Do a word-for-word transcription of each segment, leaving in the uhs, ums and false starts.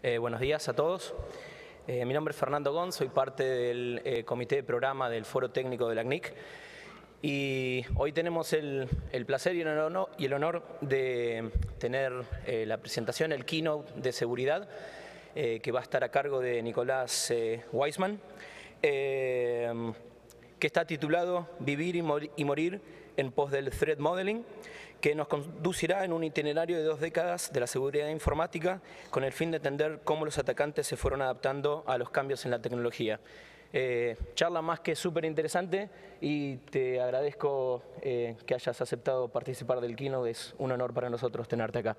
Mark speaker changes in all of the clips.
Speaker 1: Eh, buenos días a todos. Eh, mi nombre es Fernando Gon, soy parte del eh, comité de programa del Foro Técnico de la C N I C. Y hoy tenemos el, el placer y el honor, y el honor de tener eh, la presentación, el keynote de seguridad, eh, que va a estar a cargo de Nicolás eh, Weissman, eh, que está titulado Vivir y, mor y morir en pos del Threat Modeling, que nos conducirá en un itinerario de dos décadas de la seguridad informática con el fin de entender cómo los atacantes se fueron adaptando a los cambios en la tecnología. Eh, charla más que súper interesante y te agradezco eh, que hayas aceptado participar del keynote. Es un honor para nosotros tenerte acá.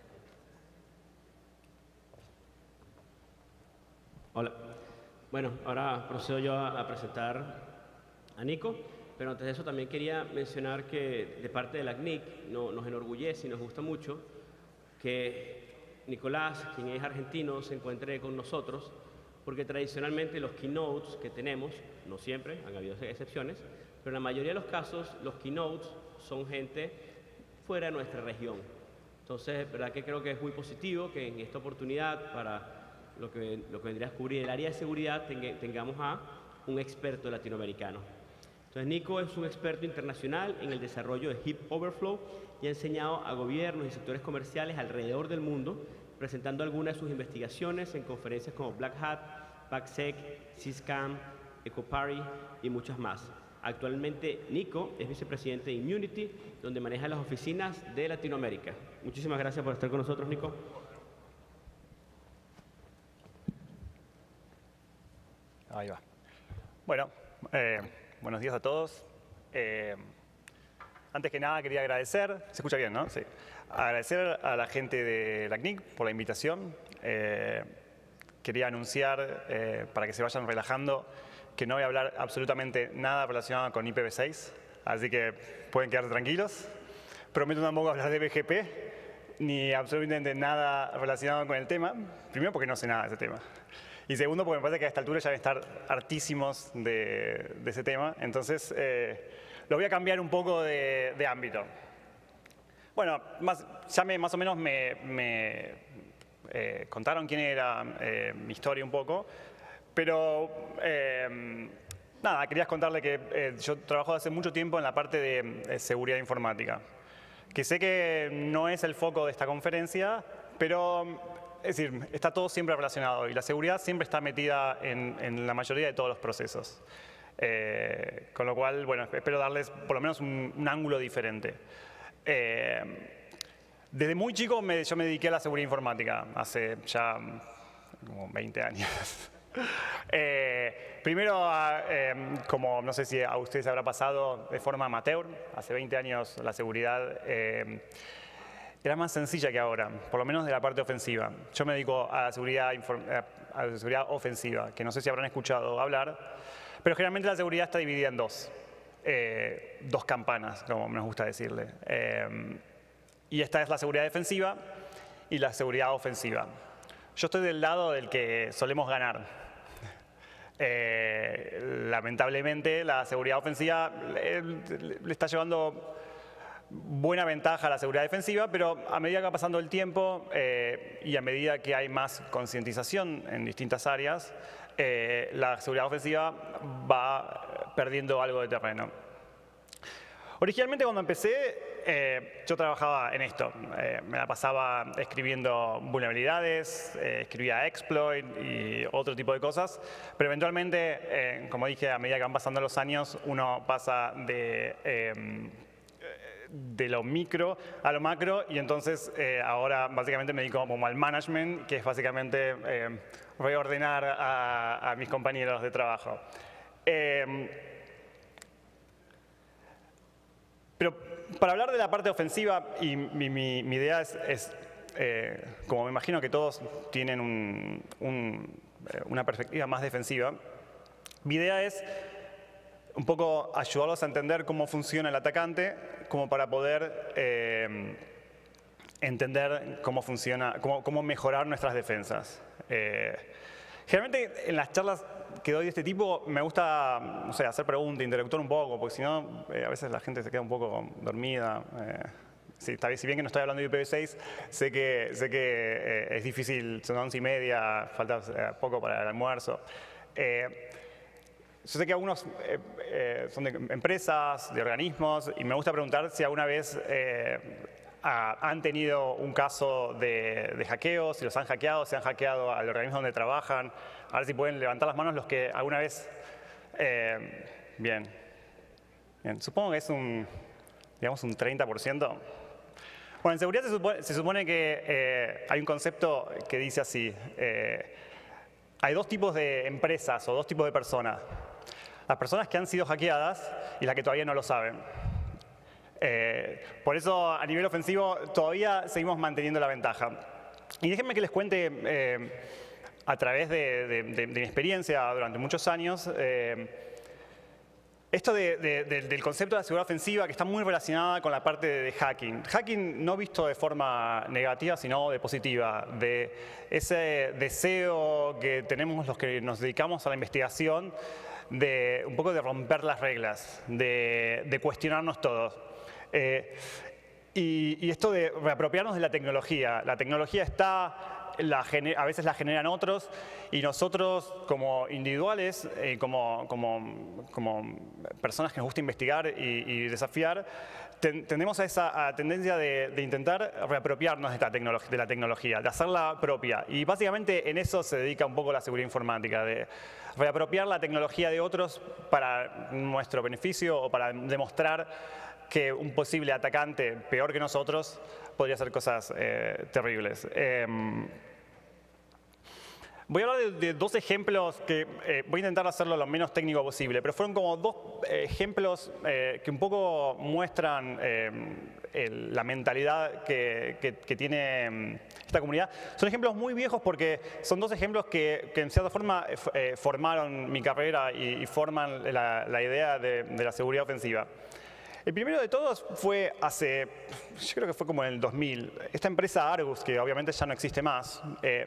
Speaker 2: Hola. Bueno, ahora procedo yo a, a presentar a Nico, pero antes de eso también quería mencionar que de parte de la C N I C no, nos enorgullece y nos gusta mucho que Nicolás, quien es argentino, se encuentre con nosotros, porque tradicionalmente los keynotes que tenemos, no siempre, han habido excepciones, pero en la mayoría de los casos los keynotes son gente fuera de nuestra región. Entonces, verdad que creo que es muy positivo que en esta oportunidad, para lo que, lo que vendría a cubrir el área de seguridad, tengamos a un experto latinoamericano. Entonces, Nico es un experto internacional en el desarrollo de Heap Overflow y ha enseñado a gobiernos y sectores comerciales alrededor del mundo, presentando algunas de sus investigaciones en conferencias como Black Hat, PackSec, Syscam, Ecopari y muchas más. Actualmente, Nico es vicepresidente de Immunity, donde maneja las oficinas de Latinoamérica. Muchísimas gracias por estar con nosotros, Nico.
Speaker 3: Ahí va. Bueno, eh, buenos días a todos. Eh, antes que nada quería agradecer, se escucha bien, ¿no? Sí. Agradecer a la gente de la C N I C por la invitación. Eh, quería anunciar, eh, para que se vayan relajando, que no voy a hablar absolutamente nada relacionado con I P v seis, así que pueden quedarse tranquilos. Prometo tampoco hablar de B G P, ni absolutamente nada relacionado con el tema. Primero porque no sé nada de ese tema. Y segundo, porque me parece que a esta altura ya deben estar hartísimos de, de ese tema. Entonces, eh, lo voy a cambiar un poco de, de ámbito. Bueno, más, ya me, más o menos me, me eh, contaron quién era eh, mi historia un poco. Pero, eh, nada, quería contarle que eh, yo trabajo hace mucho tiempo en la parte de, de seguridad informática. Que sé que no es el foco de esta conferencia, pero... Es decir, está todo siempre relacionado y la seguridad siempre está metida en, en la mayoría de todos los procesos. Eh, con lo cual, bueno, espero darles por lo menos un, un ángulo diferente. Eh, desde muy chico me, yo me dediqué a la seguridad informática, hace ya como veinte años. eh, primero, eh, como no sé si a ustedes habrá pasado de forma amateur, hace veinte años la seguridad... Eh, era más sencilla que ahora, por lo menos de la parte ofensiva. Yo me dedico a la seguridad, a la seguridad ofensiva, que no sé si habrán escuchado hablar, pero generalmente la seguridad está dividida en dos, eh, dos campanas, como nos gusta decirle. Eh, y esta es la seguridad defensiva y la seguridad ofensiva. Yo estoy del lado del que solemos ganar. Eh, lamentablemente, la seguridad ofensiva le, le está llevando buena ventaja a la seguridad defensiva, pero a medida que va pasando el tiempo eh, y a medida que hay más concientización en distintas áreas, eh, la seguridad ofensiva va perdiendo algo de terreno. Originalmente cuando empecé, eh, yo trabajaba en esto. Eh, me la pasaba escribiendo vulnerabilidades, eh, escribía exploit y otro tipo de cosas, pero eventualmente, eh, como dije, a medida que van pasando los años, uno pasa de... Eh, de lo micro a lo macro y entonces eh, ahora básicamente me dedico como al management, que es básicamente eh, reordenar a, a mis compañeros de trabajo. Eh, pero para hablar de la parte ofensiva, y mi, mi, mi idea es, es eh, como me imagino que todos tienen un, un, una perspectiva más defensiva, mi idea es un poco ayudarlos a entender cómo funciona el atacante, como para poder eh, entender cómo funciona, cómo, cómo mejorar nuestras defensas. Eh, generalmente en las charlas que doy de este tipo me gusta, no sé, hacer preguntas, interactuar un poco, porque si no, eh, a veces la gente se queda un poco dormida. Eh, Sí, está bien, si bien que no estoy hablando de I P v seis, sé que, sé que eh, es difícil, son once y media, falta eh, poco para el almuerzo. Eh, yo sé que algunos eh, eh, son de empresas, de organismos, y me gusta preguntar si alguna vez eh, a, han tenido un caso de, de hackeo, si los han hackeado, si han hackeado al organismo donde trabajan. A ver si pueden levantar las manos los que alguna vez... Eh, bien. Bien, supongo que es un, digamos, un treinta por ciento. Bueno, en seguridad se supone, se supone que eh, hay un concepto que dice así. Eh, hay dos tipos de empresas o dos tipos de personas. Las personas que han sido hackeadas y las que todavía no lo saben. Eh, por eso, a nivel ofensivo, todavía seguimos manteniendo la ventaja. Y déjenme que les cuente, eh, a través de, de, de, de mi experiencia durante muchos años, eh, esto de, de, de, del concepto de la seguridad ofensiva que está muy relacionada con la parte de, de hacking. Hacking no visto de forma negativa, sino de positiva. De ese deseo que tenemos los que nos dedicamos a la investigación de un poco de romper las reglas, de, de cuestionarnos todos. Eh, y, y esto de reapropiarnos de la tecnología. La tecnología está, la, a veces la generan otros, y nosotros como individuales, eh, como, como, como personas que nos gusta investigar y, y desafiar, ten, tendemos a esa a tendencia de, de intentar reapropiarnos de, esta de la tecnología, de hacerla propia. Y básicamente en eso se dedica un poco la seguridad informática, de reapropiar la tecnología de otros para nuestro beneficio o para demostrar que un posible atacante peor que nosotros podría hacer cosas eh, terribles. Eh, voy a hablar de, de dos ejemplos que eh, voy a intentar hacerlo lo menos técnico posible, pero fueron como dos eh, ejemplos eh, que un poco muestran eh, el, la mentalidad que, que, que tiene esta comunidad. Son ejemplos muy viejos porque son dos ejemplos que, que en cierta forma eh, formaron mi carrera y, y forman la, la idea de, de la seguridad ofensiva. El primero de todos fue hace, yo creo que fue como en el dos mil. Esta empresa Argus, que obviamente ya no existe más, eh,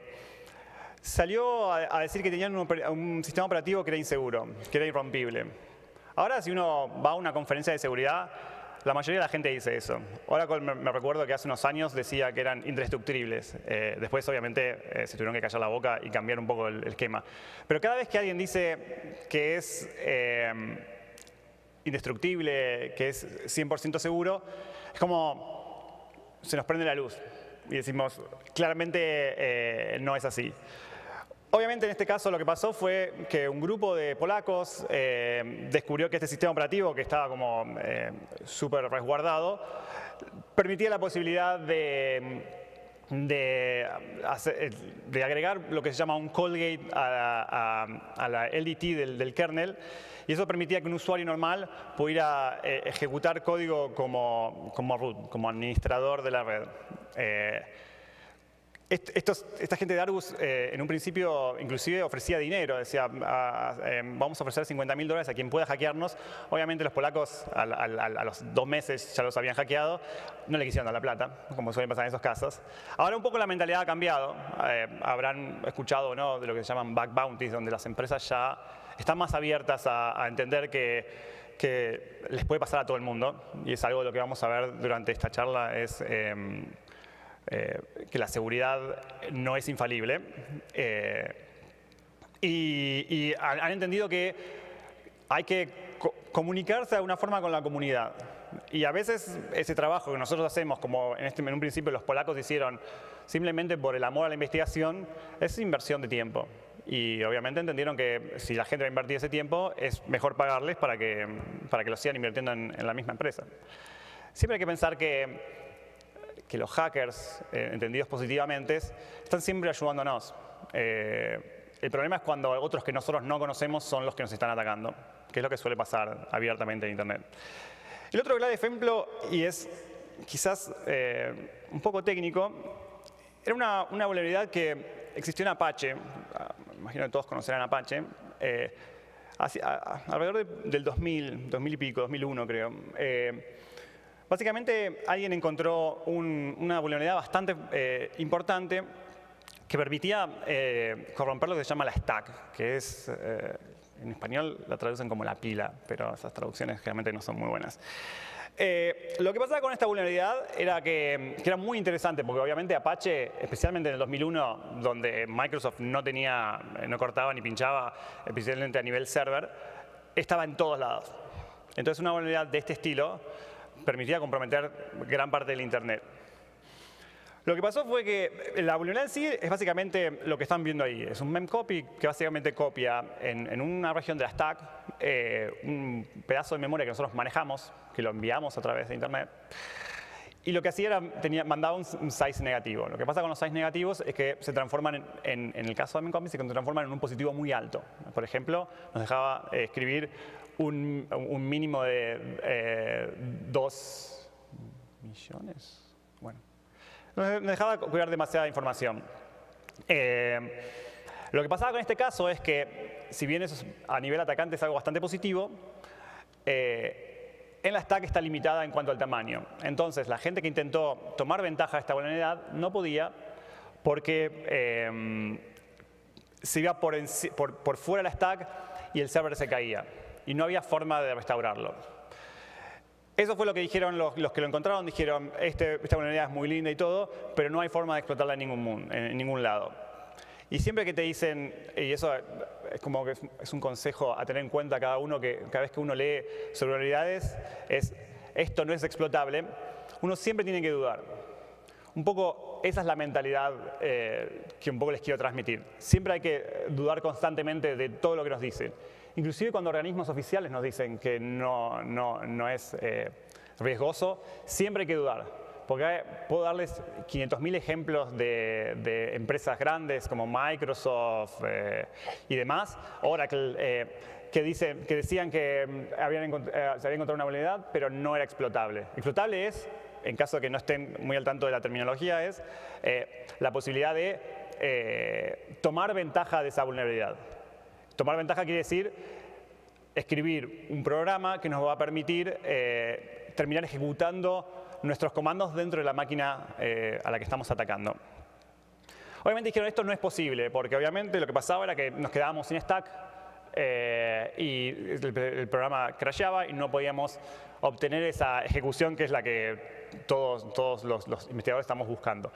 Speaker 3: salió a, a decir que tenían un, un sistema operativo que era inseguro, que era irrompible. Ahora, si uno va a una conferencia de seguridad, la mayoría de la gente dice eso. Oracle me, me recuerdo que hace unos años decía que eran indestructibles. Eh, después, obviamente, eh, se tuvieron que callar la boca y cambiar un poco el, el esquema. Pero cada vez que alguien dice que es eh, indestructible, que es cien por ciento seguro, es como se nos prende la luz y decimos, claramente eh, no es así. Obviamente en este caso lo que pasó fue que un grupo de polacos eh, descubrió que este sistema operativo, que estaba como eh, súper resguardado, permitía la posibilidad de, de, hacer, de agregar lo que se llama un call gate a la, a, a la L D T del, del kernel. Y eso permitía que un usuario normal pudiera eh, ejecutar código como, como root, como administrador de la red. Eh, estos, esta gente de Argus eh, en un principio inclusive ofrecía dinero, decía a, a, eh, vamos a ofrecer cincuenta mil dólares a quien pueda hackearnos. Obviamente los polacos a, a, a, a los dos meses ya los habían hackeado, no le quisieron dar la plata, como suele pasar en esos casos. Ahora un poco la mentalidad ha cambiado, eh, habrán escuchado o no de lo que se llaman bug bounties, donde las empresas ya están más abiertas a, a entender que, que les puede pasar a todo el mundo, y es algo de lo que vamos a ver durante esta charla, es eh, eh, que la seguridad no es infalible. Eh, y, y han entendido que hay que co comunicarse de alguna forma con la comunidad. Y a veces ese trabajo que nosotros hacemos, como en, este, en un principio los polacos hicieron, simplemente por el amor a la investigación, es inversión de tiempo. Y obviamente entendieron que si la gente va a invertir ese tiempo, es mejor pagarles para que, para que lo sigan invirtiendo en, en la misma empresa. Siempre hay que pensar que, que los hackers, eh, entendidos positivamente, están siempre ayudándonos. Eh, el problema es cuando otros que nosotros no conocemos son los que nos están atacando, que es lo que suele pasar abiertamente en Internet. El otro gran ejemplo, y es quizás eh, un poco técnico, era una, una vulnerabilidad que existió en Apache. Imagino que todos conocerán Apache, eh, hacia, a, alrededor de, del dos mil, dos mil y pico, dos mil uno creo. Eh, básicamente alguien encontró un, una vulnerabilidad bastante eh, importante que permitía eh, corromper lo que se llama la stack, que es, eh, en español la traducen como la pila, pero esas traducciones generalmente no son muy buenas. Eh, lo que pasaba con esta vulnerabilidad era que, que era muy interesante, porque obviamente Apache, especialmente en el dos mil uno, donde Microsoft no tenía, no cortaba ni pinchaba, especialmente a nivel server, estaba en todos lados. Entonces una vulnerabilidad de este estilo permitía comprometer gran parte del Internet. Lo que pasó fue que la vulnerabilidad en sí es básicamente lo que están viendo ahí. Es un memcopy que básicamente copia en, en una región de la stack eh, un pedazo de memoria que nosotros manejamos, que lo enviamos a través de Internet. Y lo que hacía era, tenía, mandaba un, un size negativo. Lo que pasa con los size negativos es que se transforman, en, en, en el caso de memcopy, se transforman en un positivo muy alto. Por ejemplo, nos dejaba eh, escribir un, un mínimo de eh, dos millones. Bueno. Nos dejaba cuidar demasiada información. Eh, lo que pasaba con este caso es que, si bien eso a nivel atacante es algo bastante positivo, eh, en la stack está limitada en cuanto al tamaño. Entonces, la gente que intentó tomar ventaja de esta vulnerabilidad no podía porque eh, se iba por, por, por fuera de la stack y el server se caía. Y no había forma de restaurarlo. Eso fue lo que dijeron los, los que lo encontraron. Dijeron, este, esta vulnerabilidad es muy linda y todo, pero no hay forma de explotarla en ningún, en ningún lado. Y siempre que te dicen, y eso es como que es un consejo a tener en cuenta cada uno, que cada vez que uno lee sobre vulnerabilidades, es esto no es explotable, uno siempre tiene que dudar. Un poco esa es la mentalidad eh, que un poco les quiero transmitir. Siempre hay que dudar constantemente de todo lo que nos dicen. Inclusive cuando organismos oficiales nos dicen que no, no, no es eh, riesgoso, siempre hay que dudar. Porque puedo darles quinientos mil ejemplos de, de empresas grandes como Microsoft eh, y demás, Oracle, eh, que, dicen, que decían que habían encont eh, se había encontrado una vulnerabilidad, pero no era explotable. Explotable es, en caso de que no estén muy al tanto de la terminología, es eh, la posibilidad de eh, tomar ventaja de esa vulnerabilidad. Tomar ventaja quiere decir escribir un programa que nos va a permitir eh, terminar ejecutando nuestros comandos dentro de la máquina eh, a la que estamos atacando. Obviamente dijeron esto no es posible, porque obviamente lo que pasaba era que nos quedábamos sin stack eh, y el, el programa crasheaba y no podíamos obtener esa ejecución que es la que todos, todos los, los investigadores estamos buscando.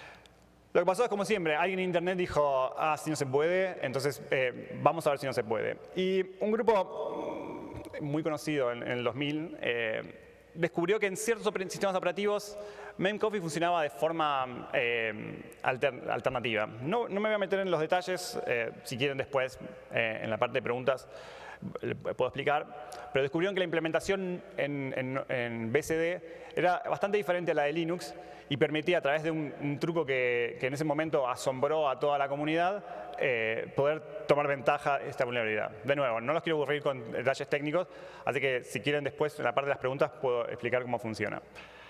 Speaker 3: Lo que pasó es, como siempre, alguien en Internet dijo, ah, si no se puede, entonces eh, vamos a ver si no se puede. Y un grupo muy conocido en, en el dos mil eh, descubrió que en ciertos sistemas operativos memcopy funcionaba de forma eh, alter, alternativa. No, no me voy a meter en los detalles, eh, si quieren después, eh, en la parte de preguntas, le puedo explicar, pero descubrieron que la implementación en, en, en B C D era bastante diferente a la de Linux y permitía, a través de un, un truco que, que en ese momento asombró a toda la comunidad, eh, poder tomar ventaja de esta vulnerabilidad. De nuevo, no los quiero aburrir con detalles técnicos, así que si quieren después, en la parte de las preguntas, puedo explicar cómo funciona.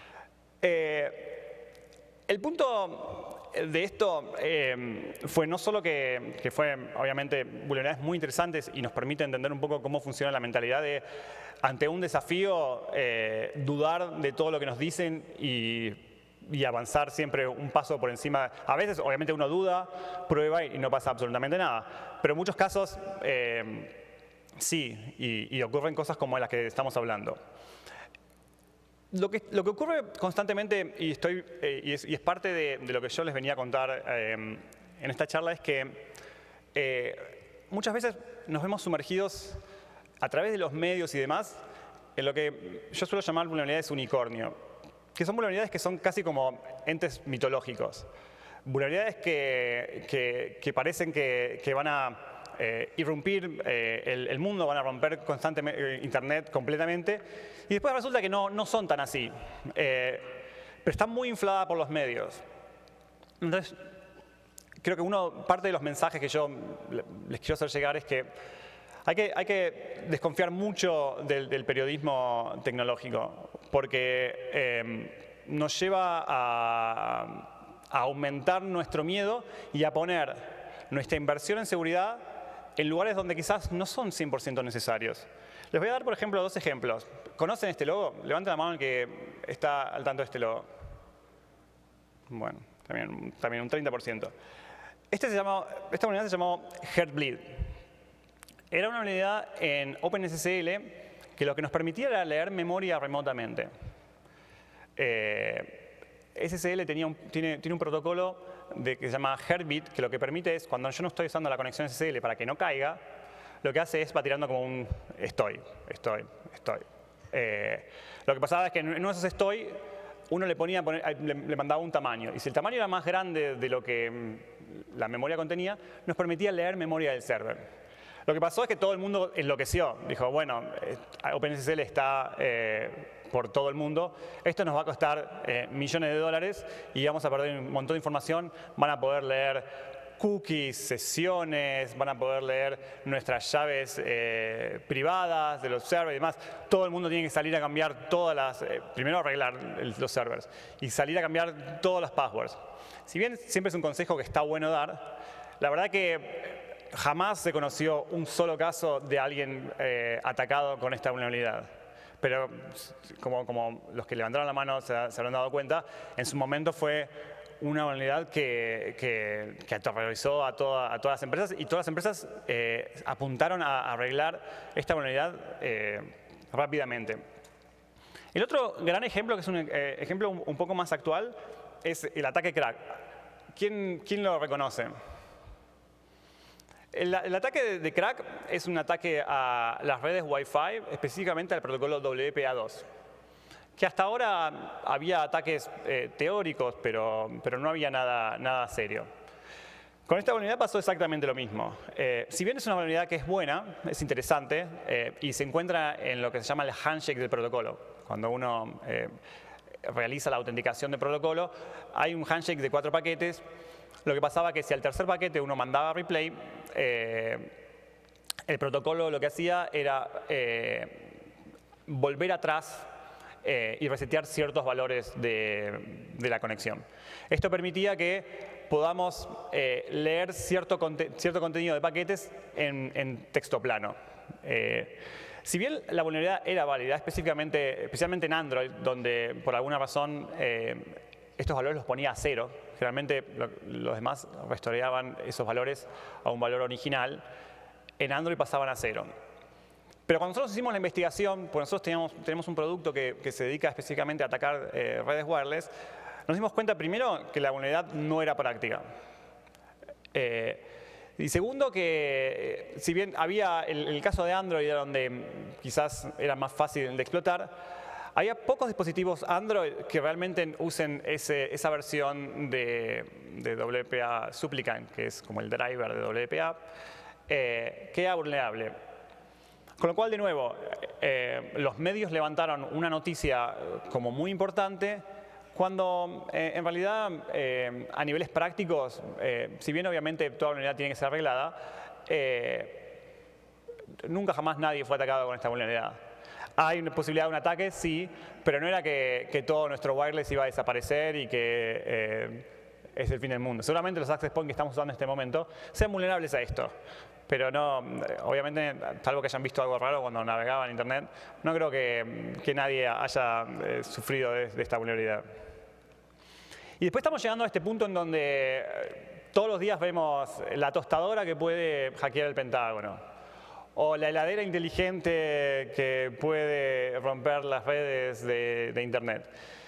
Speaker 3: Eh, el punto de esto eh, fue no solo que, que fue, obviamente, vulnerabilidades muy interesantes y nos permite entender un poco cómo funciona la mentalidad de, ante un desafío, eh, dudar de todo lo que nos dicen y, y avanzar siempre un paso por encima. A veces, obviamente, uno duda, prueba y no pasa absolutamente nada. Pero en muchos casos, eh, sí, y, y ocurren cosas como las que estamos hablando. Lo que, lo que ocurre constantemente, y, estoy, eh, y, es, y es parte de, de lo que yo les venía a contar eh, en esta charla, es que eh, muchas veces nos vemos sumergidos a través de los medios y demás en lo que yo suelo llamar vulnerabilidades unicornio, que son vulnerabilidades que son casi como entes mitológicos. Vulnerabilidades que, que, que parecen que, que van a eh, irrumpir eh, el, el mundo, van a romper constantemente Internet completamente, y después resulta que no, no son tan así, eh, pero están muy infladas por los medios. Entonces, creo que uno, parte de los mensajes que yo les quiero hacer llegar es que hay que, hay que desconfiar mucho del, del periodismo tecnológico, porque eh, nos lleva a, a aumentar nuestro miedo y a poner nuestra inversión en seguridad en lugares donde quizás no son cien por ciento necesarios. Les voy a dar, por ejemplo, dos ejemplos. ¿Conocen este logo? Levanten la mano el que está al tanto de este logo. Bueno, también, también un treinta por ciento. Este se llamó, esta vulnerabilidad se llamó Heartbleed. Era una vulnerabilidad en OpenSSL que lo que nos permitía era leer memoria remotamente. Eh, S S L tenía un, tiene, tiene un protocolo de, que se llama Heartbeat, que lo que permite es, cuando yo no estoy usando la conexión S S L para que no caiga, lo que hace es va tirando como un estoy, estoy, estoy. Eh, lo que pasaba es que en uno de esos estoy, uno le, ponía, le, le mandaba un tamaño. Y si el tamaño era más grande de lo que la memoria contenía, nos permitía leer memoria del server. Lo que pasó es que todo el mundo enloqueció. Dijo, bueno, OpenSSL está eh, por todo el mundo. Esto nos va a costar eh, millones de dólares y vamos a perder un montón de información. Van a poder leer cookies, sesiones, van a poder leer nuestras llaves eh, privadas de los servers y demás. Todo el mundo tiene que salir a cambiar todas las... Eh, primero arreglar el, los servers y salir a cambiar todas las passwords. Si bien siempre es un consejo que está bueno dar, la verdad que jamás se conoció un solo caso de alguien eh, atacado con esta vulnerabilidad. Pero como, como los que levantaron la mano se, se habrán dado cuenta, en su momento fue una vulnerabilidad que, que, que aterrorizó a, toda, a todas las empresas y todas las empresas eh, apuntaron a arreglar esta vulnerabilidad eh, rápidamente. El otro gran ejemplo, que es un eh, ejemplo un, un poco más actual, es el ataque crack. ¿Quién, quién lo reconoce? El, el ataque de, de crack es un ataque a las redes Wi-Fi, específicamente al protocolo W P A dos. Que hasta ahora había ataques eh, teóricos, pero, pero no había nada, nada serio. Con esta vulnerabilidad pasó exactamente lo mismo. Eh, si bien es una vulnerabilidad que es buena, es interesante, eh, y se encuentra en lo que se llama el handshake del protocolo. Cuando uno eh, realiza la autenticación del protocolo, hay un handshake de cuatro paquetes. Lo que pasaba es que si al tercer paquete uno mandaba replay, eh, el protocolo lo que hacía era eh, volver atrás eh, y resetear ciertos valores de, de la conexión. Esto permitía que podamos eh, leer cierto, conte cierto contenido de paquetes en, en texto plano. Eh, si bien la vulnerabilidad era válida, específicamente, especialmente en Android, donde por alguna razón eh, estos valores los ponía a cero, generalmente lo, los demás restaureaban esos valores a un valor original, en Android pasaban a cero. Pero cuando nosotros hicimos la investigación, porque nosotros teníamos, tenemos un producto que, que se dedica específicamente a atacar eh, redes wireless, nos dimos cuenta primero que la vulnerabilidad no era práctica. Eh, y segundo que, eh, si bien había el, el caso de Android donde quizás era más fácil de explotar, había pocos dispositivos Android que realmente usen ese, esa versión de, de W P A Supplicant, que es como el driver de W P A, eh, que era vulnerable. Con lo cual, de nuevo, eh, los medios levantaron una noticia como muy importante, cuando eh, en realidad eh, a niveles prácticos, eh, si bien obviamente toda vulnerabilidad tiene que ser arreglada, eh, nunca jamás nadie fue atacado con esta vulnerabilidad. Hay una posibilidad de un ataque, sí, pero no era que, que todo nuestro wireless iba a desaparecer y que eh, es el fin del mundo. Seguramente los access points que estamos usando en este momento sean vulnerables a esto. Pero no, obviamente, salvo que hayan visto algo raro cuando navegaban en Internet, no creo que, que nadie haya eh, sufrido de, de esta vulnerabilidad. Y después estamos llegando a este punto en donde eh, todos los días vemos la tostadora que puede hackear el Pentágono, o la heladera inteligente que puede romper las redes de, de Internet.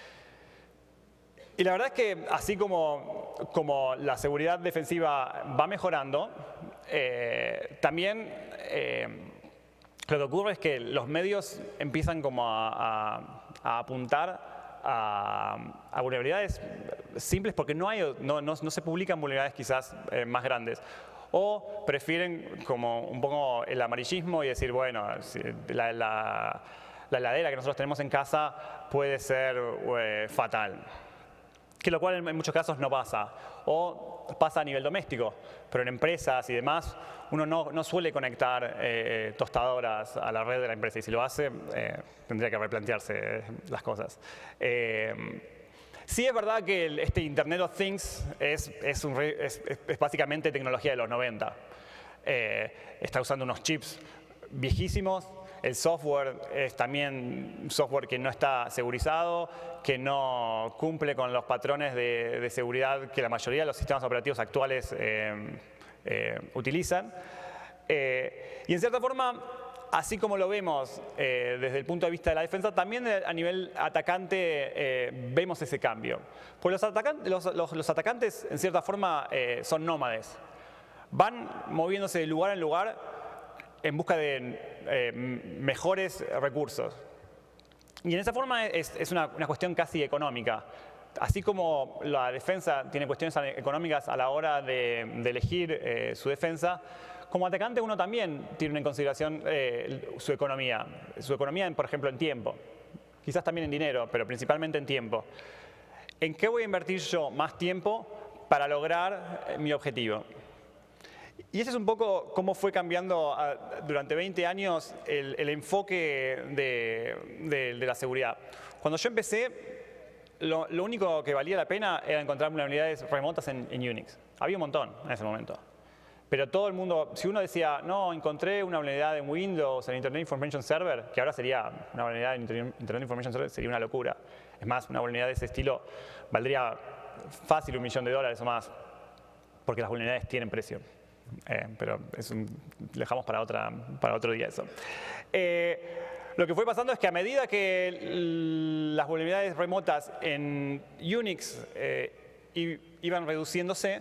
Speaker 3: Y la verdad es que así como, como la seguridad defensiva va mejorando, eh, también eh, lo que ocurre es que los medios empiezan como a, a, a apuntar a, a vulnerabilidades simples porque no, hay, no, no, no se publican vulnerabilidades quizás eh, más grandes. O prefieren como un poco el amarillismo y decir, bueno, la, la, la heladera que nosotros tenemos en casa puede ser eh, fatal. Que lo cual en muchos casos no pasa. O pasa a nivel doméstico, pero en empresas y demás uno no, no suele conectar eh, tostadoras a la red de la empresa. Y si lo hace, eh, tendría que replantearse las cosas. Eh, sí es verdad que el, este Internet of Things es, es, un, es, es básicamente tecnología de los noventa. Eh, está usando unos chips viejísimos. El software es también software que no está segurizado, que no cumple con los patrones de, de seguridad que la mayoría de los sistemas operativos actuales eh, eh, utilizan. Eh, y en cierta forma, así como lo vemos eh, desde el punto de vista de la defensa, también a nivel atacante eh, vemos ese cambio. Pues los, atacan los, los, los atacantes, en cierta forma, eh, son nómades. Van moviéndose de lugar en lugar en busca de eh, mejores recursos. Y en esa forma es, es una, una cuestión casi económica. Así como la defensa tiene cuestiones económicas a la hora de, de elegir eh, su defensa, como atacante uno también tiene en consideración eh, su economía. Su economía, por ejemplo, en tiempo. Quizás también en dinero, pero principalmente en tiempo. ¿En qué voy a invertir yo más tiempo para lograr eh, mi objetivo? Y ese es un poco cómo fue cambiando a, durante veinte años el, el enfoque de, de, de la seguridad. Cuando yo empecé, lo, lo único que valía la pena era encontrar vulnerabilidades remotas en, en Unix. Había un montón en ese momento. Pero todo el mundo, si uno decía, no, encontré una vulnerabilidad en Windows, en Internet Information Server, que ahora sería una vulnerabilidad en Internet Information Server, sería una locura. Es más, una vulnerabilidad de ese estilo valdría fácil un millón de dólares o más, porque las vulnerabilidades tienen precio. Eh, pero es un, dejamos para, otra, para otro día eso. Eh, lo que fue pasando es que a medida que las vulnerabilidades remotas en Unix eh, iban reduciéndose,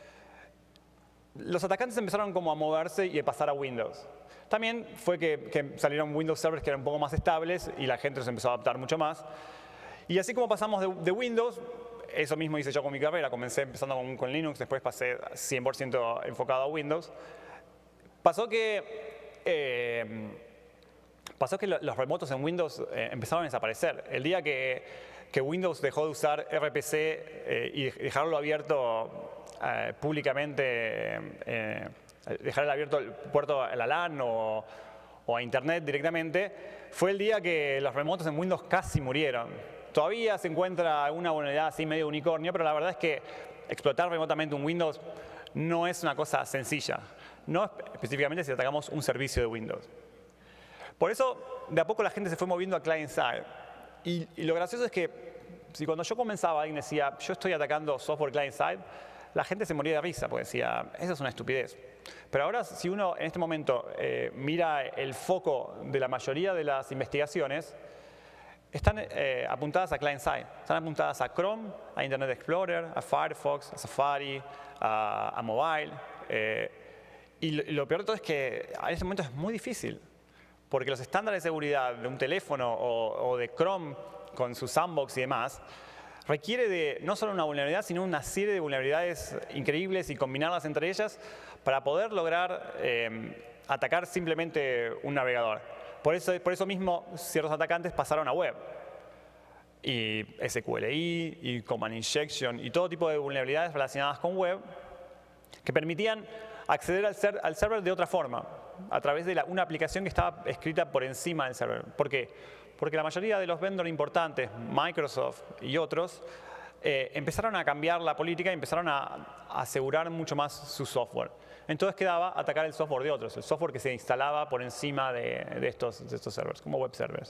Speaker 3: los atacantes empezaron como a moverse y a pasar a Windows. También fue que, que salieron Windows servers que eran un poco más estables y la gente se empezó a adaptar mucho más. Y así como pasamos de, de Windows, eso mismo hice yo con mi carrera. Comencé empezando con, con Linux, después pasé cien por ciento enfocado a Windows. Pasó que, eh, pasó que los remotos en Windows eh, empezaron a desaparecer. El día que, que Windows dejó de usar R P C eh, y dejarlo abierto Eh, públicamente, eh, dejar abierto el puerto a la LAN o, o a Internet directamente, fue el día que los remotos en Windows casi murieron. Todavía se encuentra una vulnerabilidad así medio unicornio, pero la verdad es que explotar remotamente un Windows no es una cosa sencilla, no específicamente si atacamos un servicio de Windows. Por eso, de a poco la gente se fue moviendo a client-side. Y, y lo gracioso es que, si cuando yo comenzaba alguien decía, yo estoy atacando software client-side, la gente se moría de risa porque decía, eso es una estupidez. Pero ahora, si uno en este momento eh, mira el foco de la mayoría de las investigaciones, están eh, apuntadas a client-side. Están apuntadas a Chrome, a Internet Explorer, a Firefox, a Safari, a, a mobile. Eh, y, lo, y lo peor de todo es que en este momento es muy difícil. Porque los estándares de seguridad de un teléfono o, o de Chrome con su sandbox y demás, requiere de no solo una vulnerabilidad, sino una serie de vulnerabilidades increíbles y combinarlas entre ellas para poder lograr eh, atacar simplemente un navegador. Por eso, por eso mismo, ciertos atacantes pasaron a web. Y S Q L I, y Command Injection, y todo tipo de vulnerabilidades relacionadas con web que permitían acceder al, ser, al server de otra forma, a través de la, una aplicación que estaba escrita por encima del server. ¿Por qué? Porque la mayoría de los vendors importantes, Microsoft y otros, eh, empezaron a cambiar la política y empezaron a, a asegurar mucho más su software. Entonces quedaba atacar el software de otros, el software que se instalaba por encima de, de, estos, de estos servers, como web servers.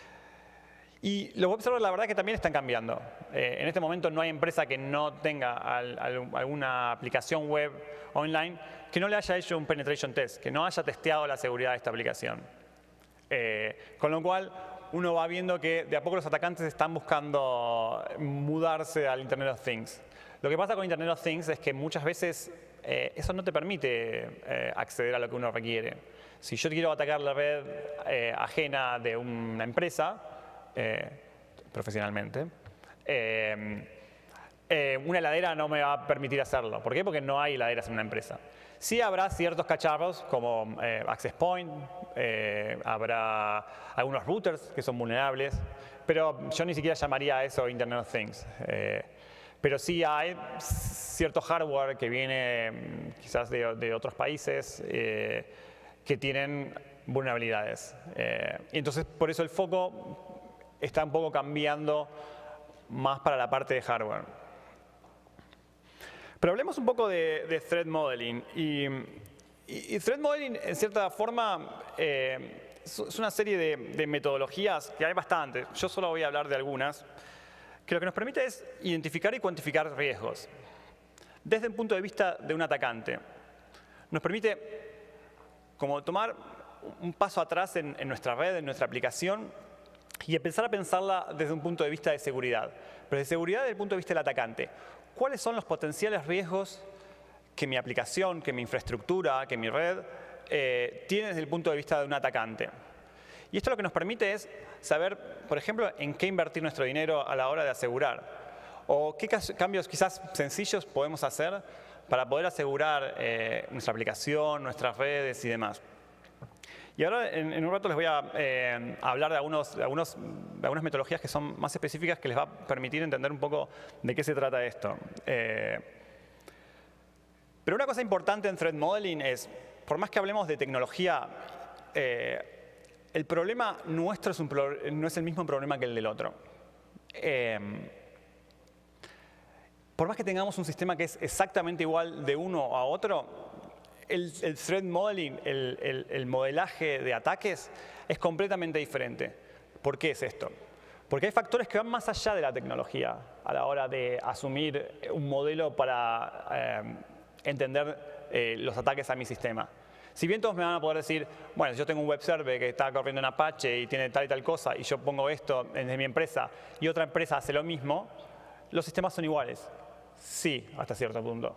Speaker 3: Y los web servers la verdad que también están cambiando. Eh, en este momento no hay empresa que no tenga al, al, alguna aplicación web online que no le haya hecho un penetration test, que no haya testeado la seguridad de esta aplicación. Eh, con lo cual, uno va viendo que de a poco los atacantes están buscando mudarse al Internet of Things. Lo que pasa con Internet of Things es que muchas veces eh, eso no te permite eh, acceder a lo que uno requiere. Si yo quiero atacar la red eh, ajena de una empresa, eh, profesionalmente, eh, eh, una heladera no me va a permitir hacerlo. ¿Por qué? Porque no hay heladeras en una empresa. Sí habrá ciertos cacharros como eh, Access Point, eh, habrá algunos routers que son vulnerables, pero yo ni siquiera llamaría a eso Internet of Things. Eh, pero sí hay cierto hardware que viene quizás de, de otros países eh, que tienen vulnerabilidades. Eh, y entonces por eso el foco está un poco cambiando más para la parte de hardware. Pero hablemos un poco de, de threat modeling. Y, y, y threat modeling, en cierta forma, eh, es una serie de, de metodologías que hay bastantes. Yo solo voy a hablar de algunas, que lo que nos permite es identificar y cuantificar riesgos. Desde el punto de vista de un atacante, nos permite como tomar un paso atrás en, en nuestra red, en nuestra aplicación, y empezar a pensarla desde un punto de vista de seguridad. Pero de seguridad desde el punto de vista del atacante. ¿Cuáles son los potenciales riesgos que mi aplicación, que mi infraestructura, que mi red eh, tiene desde el punto de vista de un atacante? Y esto lo que nos permite es saber, por ejemplo, en qué invertir nuestro dinero a la hora de asegurar. O qué cambios quizás sencillos podemos hacer para poder asegurar eh, nuestra aplicación, nuestras redes y demás. Y ahora en, en un rato les voy a eh, hablar de, algunos, de, algunos, de algunas metodologías que son más específicas que les va a permitir entender un poco de qué se trata esto. Eh, pero una cosa importante en Threat Modeling es, por más que hablemos de tecnología, eh, el problema nuestro es un pro, no es el mismo problema que el del otro. Eh, por más que tengamos un sistema que es exactamente igual de uno a otro, El, el threat modeling, el, el, el modelaje de ataques es completamente diferente. ¿Por qué es esto? Porque hay factores que van más allá de la tecnología a la hora de asumir un modelo para eh, entender eh, los ataques a mi sistema. Si bien todos me van a poder decir, bueno, si yo tengo un web server que está corriendo en Apache y tiene tal y tal cosa, y yo pongo esto desde mi empresa y otra empresa hace lo mismo, los sistemas son iguales. Sí, hasta cierto punto.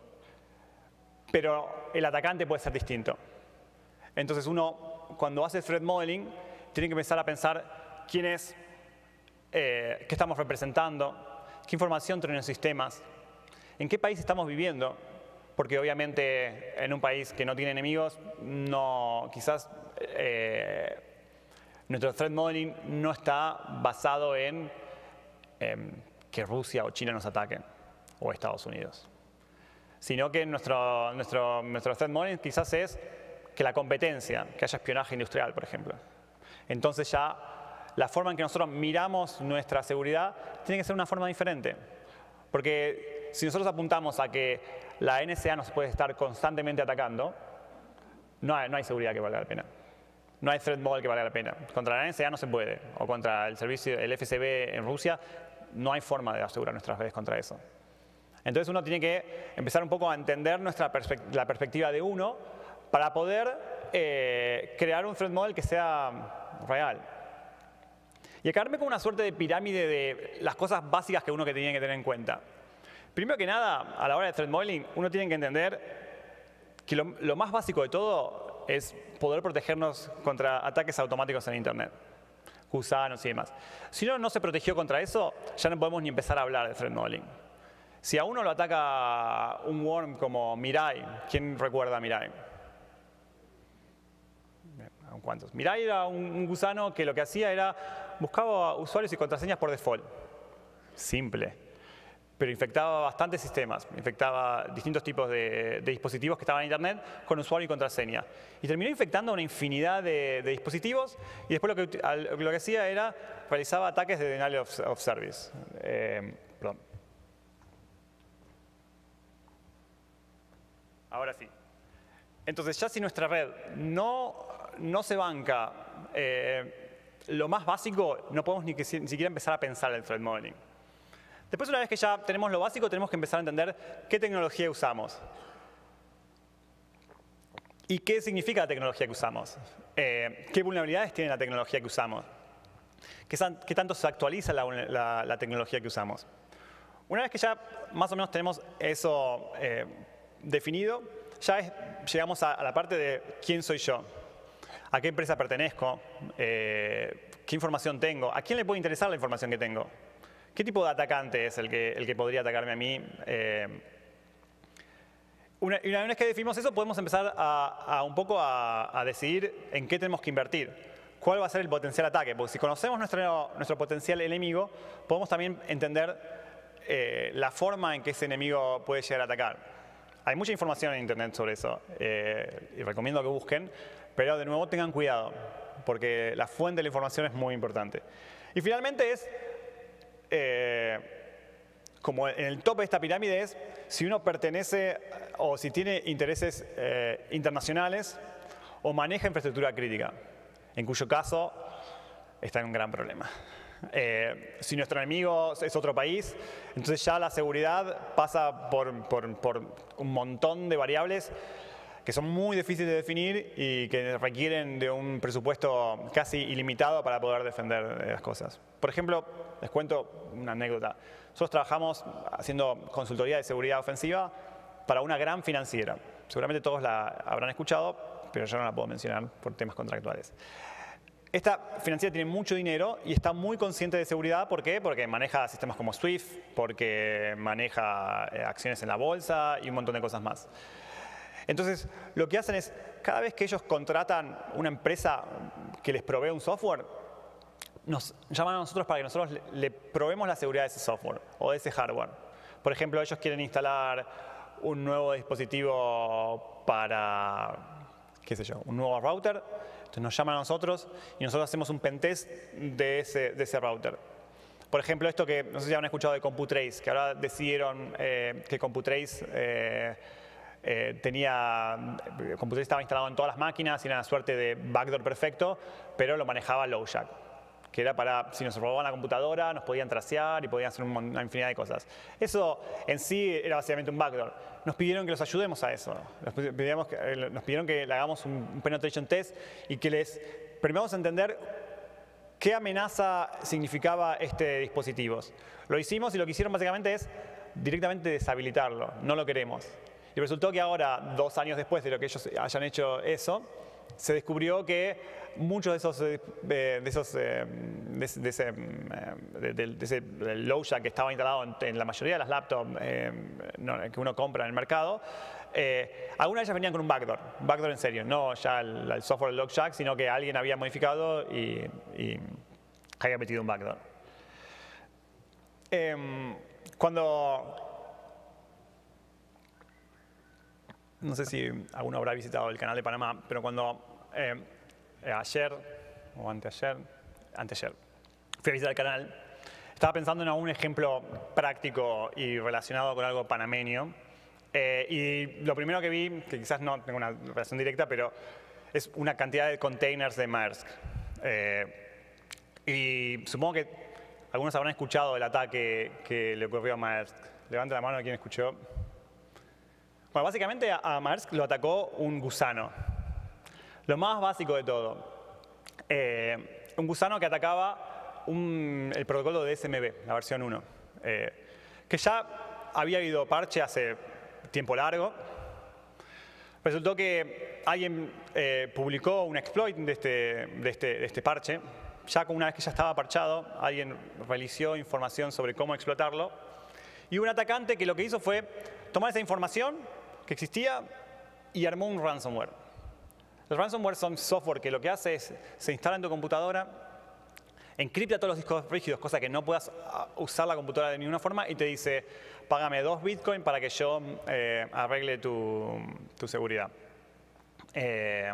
Speaker 3: Pero el atacante puede ser distinto. Entonces uno, cuando hace threat modeling, tiene que empezar a pensar quién es, eh, qué estamos representando, qué información tienen los sistemas, en qué país estamos viviendo, porque obviamente en un país que no tiene enemigos, no, quizás eh, nuestro threat modeling no está basado en eh, que Rusia o China nos ataquen, o Estados Unidos. Sino que nuestro, nuestro, nuestro threat modeling quizás es que la competencia, que haya espionaje industrial, por ejemplo. Entonces ya la forma en que nosotros miramos nuestra seguridad tiene que ser una forma diferente. Porque si nosotros apuntamos a que la N S A nos puede estar constantemente atacando, no hay, no hay seguridad que valga la pena. No hay threat model que valga la pena. Contra la N S A no se puede. O contra el servicio, el F S B en Rusia, no hay forma de asegurar nuestras redes contra eso. Entonces uno tiene que empezar un poco a entender nuestra perspect- la perspectiva de uno para poder eh, crear un threat model que sea real. Y acá me con una suerte de pirámide de las cosas básicas que uno que tiene que tener en cuenta. Primero que nada, a la hora de threat modeling, uno tiene que entender que lo, lo más básico de todo es poder protegernos contra ataques automáticos en Internet, gusanos y demás. Si uno no se protegió contra eso, ya no podemos ni empezar a hablar de threat modeling. Si a uno lo ataca un worm como Mirai, ¿quién recuerda a Mirai? ¿Cuántos? Mirai era un, un gusano que lo que hacía era buscaba usuarios y contraseñas por default. Simple. Pero infectaba bastantes sistemas. Infectaba distintos tipos de, de dispositivos que estaban en Internet con usuario y contraseña. Y terminó infectando una infinidad de, de dispositivos y después lo que, lo que hacía era realizaba ataques de denial of, of service. Eh, perdón. Ahora sí. Entonces ya si nuestra red no, no se banca eh, lo más básico, no podemos ni, que, ni siquiera empezar a pensar el threat modeling. Después, una vez que ya tenemos lo básico, tenemos que empezar a entender qué tecnología usamos. ¿Y qué significa la tecnología que usamos? Eh, ¿Qué vulnerabilidades tiene la tecnología que usamos? ¿Qué, qué tanto se actualiza la, la, la tecnología que usamos? Una vez que ya más o menos tenemos eso eh, definido, ya es, llegamos a, a la parte de quién soy yo, a qué empresa pertenezco, eh, qué información tengo, a quién le puede interesar la información que tengo, qué tipo de atacante es el que, el que podría atacarme a mí. Eh, una, y una vez que definimos eso, podemos empezar a, a un poco a, a decidir en qué tenemos que invertir, cuál va a ser el potencial ataque, porque si conocemos nuestro, nuestro potencial enemigo, podemos también entender eh, la forma en que ese enemigo puede llegar a atacar. Hay mucha información en Internet sobre eso eh, y recomiendo que busquen, pero de nuevo tengan cuidado, porque la fuente de la información es muy importante. Y finalmente es, eh, como en el tope de esta pirámide es, si uno pertenece o si tiene intereses eh, internacionales o maneja infraestructura crítica, en cuyo caso está en un gran problema. Eh, si nuestro enemigo es otro país, entonces ya la seguridad pasa por, por, por un montón de variables que son muy difíciles de definir y que requieren de un presupuesto casi ilimitado para poder defender las cosas. Por ejemplo, les cuento una anécdota. Nosotros trabajamos haciendo consultoría de seguridad ofensiva para una gran financiera. Seguramente todos la habrán escuchado, pero yo no la puedo mencionar por temas contractuales. Esta financiera tiene mucho dinero y está muy consciente de seguridad. ¿Por qué? Porque maneja sistemas como SWIFT, porque maneja acciones en la bolsa y un montón de cosas más. Entonces, lo que hacen es, cada vez que ellos contratan una empresa que les provee un software, nos llaman a nosotros para que nosotros le, le probemos la seguridad de ese software o de ese hardware. Por ejemplo, ellos quieren instalar un nuevo dispositivo para, qué sé yo, un nuevo router. Entonces nos llaman a nosotros y nosotros hacemos un pentest de ese, de ese router. Por ejemplo, esto que no sé si han escuchado de CompuTrace, que ahora decidieron eh, que CompuTrace eh, eh, tenía, CompuTrace estaba instalado en todas las máquinas y era una suerte de backdoor perfecto, pero lo manejaba LoJack, que era para, si nos robaban la computadora, nos podían tracear y podían hacer una infinidad de cosas. Eso en sí era básicamente un backdoor. Nos pidieron que los ayudemos a eso. Nos pidieron que, nos pidieron que le hagamos un penetration test y que les permitamos entender qué amenaza significaba este dispositivo. Lo hicimos y lo que hicieron básicamente es directamente deshabilitarlo. No lo queremos. Y resultó que ahora, dos años después de lo que ellos hayan hecho eso, se descubrió que muchos de esos, de esos de, de ese, de, de ese LoJack que estaba instalado en, en la mayoría de las laptops eh, no, que uno compra en el mercado, eh, algunas de ellas venían con un backdoor, backdoor en serio, no ya el, el software del LoJack, sino que alguien había modificado y, y había metido un backdoor. Eh, cuando No sé si alguno habrá visitado el canal de Panamá, pero cuando eh, ayer, o anteayer, anteayer, fui a visitar el canal, estaba pensando en algún ejemplo práctico y relacionado con algo panameño. Eh, y lo primero que vi, que quizás no tengo una relación directa, pero es una cantidad de containers de Maersk. Eh, y supongo que algunos habrán escuchado el ataque que le ocurrió a Maersk. Levante la mano a quien escuchó. Bueno, básicamente a Maersk lo atacó un gusano. Lo más básico de todo. Eh, un gusano que atacaba un, el protocolo de S M B, la versión uno. Eh, que ya había habido parche hace tiempo largo. Resultó que alguien eh, publicó un exploit de este, de, este, de este parche. Ya una vez que ya estaba parchado, alguien realizó información sobre cómo explotarlo. Y un atacante que lo que hizo fue tomar esa información que existía y armó un ransomware. Los ransomware son software que lo que hace es, se instala en tu computadora, encripta todos los discos rígidos, cosa que no puedas usar la computadora de ninguna forma, y te dice, págame dos bitcoin para que yo eh, arregle tu, tu seguridad. Eh,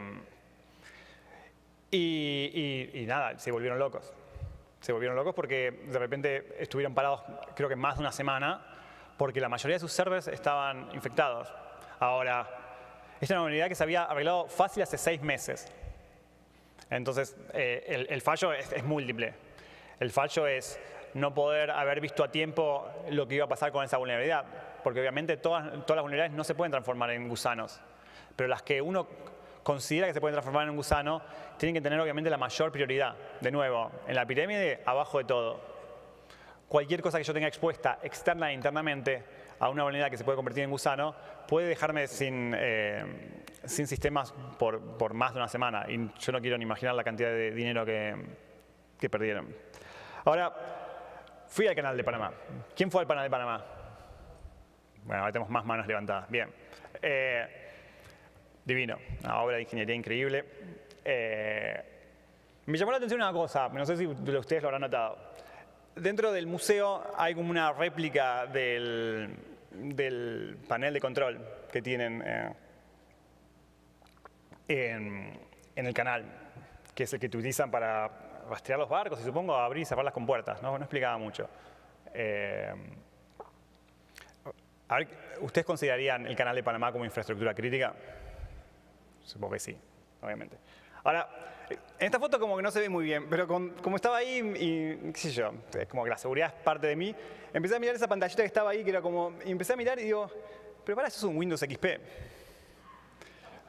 Speaker 3: y, y, y nada, se volvieron locos. Se volvieron locos porque de repente estuvieron parados, creo que más de una semana, porque la mayoría de sus servers estaban infectados. Ahora, esta es una vulnerabilidad que se había arreglado fácil hace seis meses. Entonces, eh, el, el fallo es, es múltiple. El fallo es no poder haber visto a tiempo lo que iba a pasar con esa vulnerabilidad. Porque obviamente todas, todas las vulnerabilidades no se pueden transformar en gusanos. Pero las que uno considera que se pueden transformar en un gusano tienen que tener obviamente la mayor prioridad. De nuevo, en la pirámide, abajo de todo. Cualquier cosa que yo tenga expuesta externa e internamente a una vulnerabilidad que se puede convertir en gusano puede dejarme sin, eh, sin sistemas por, por más de una semana. Y yo no quiero ni imaginar la cantidad de dinero que, que perdieron. Ahora, fui al canal de Panamá. ¿Quién fue al canal de Panamá? Bueno, ahora tenemos más manos levantadas. Bien. Eh, divino. Una obra de ingeniería increíble. Eh, me llamó la atención una cosa, no sé si ustedes lo habrán notado. Dentro del museo hay como una réplica del, del panel de control que tienen eh, en, en el canal, que es el que utilizan para rastrear los barcos y supongo abrir y cerrar las compuertas. No, no explicaba mucho. Eh, a ver, ¿ustedes considerarían el canal de Panamá como infraestructura crítica? Supongo que sí, obviamente. Ahora, en esta foto como que no se ve muy bien, pero con, como estaba ahí y qué sé yo, como que la seguridad es parte de mí, empecé a mirar esa pantallita que estaba ahí, que era como, y empecé a mirar y digo, pero para, eso es un Windows X P.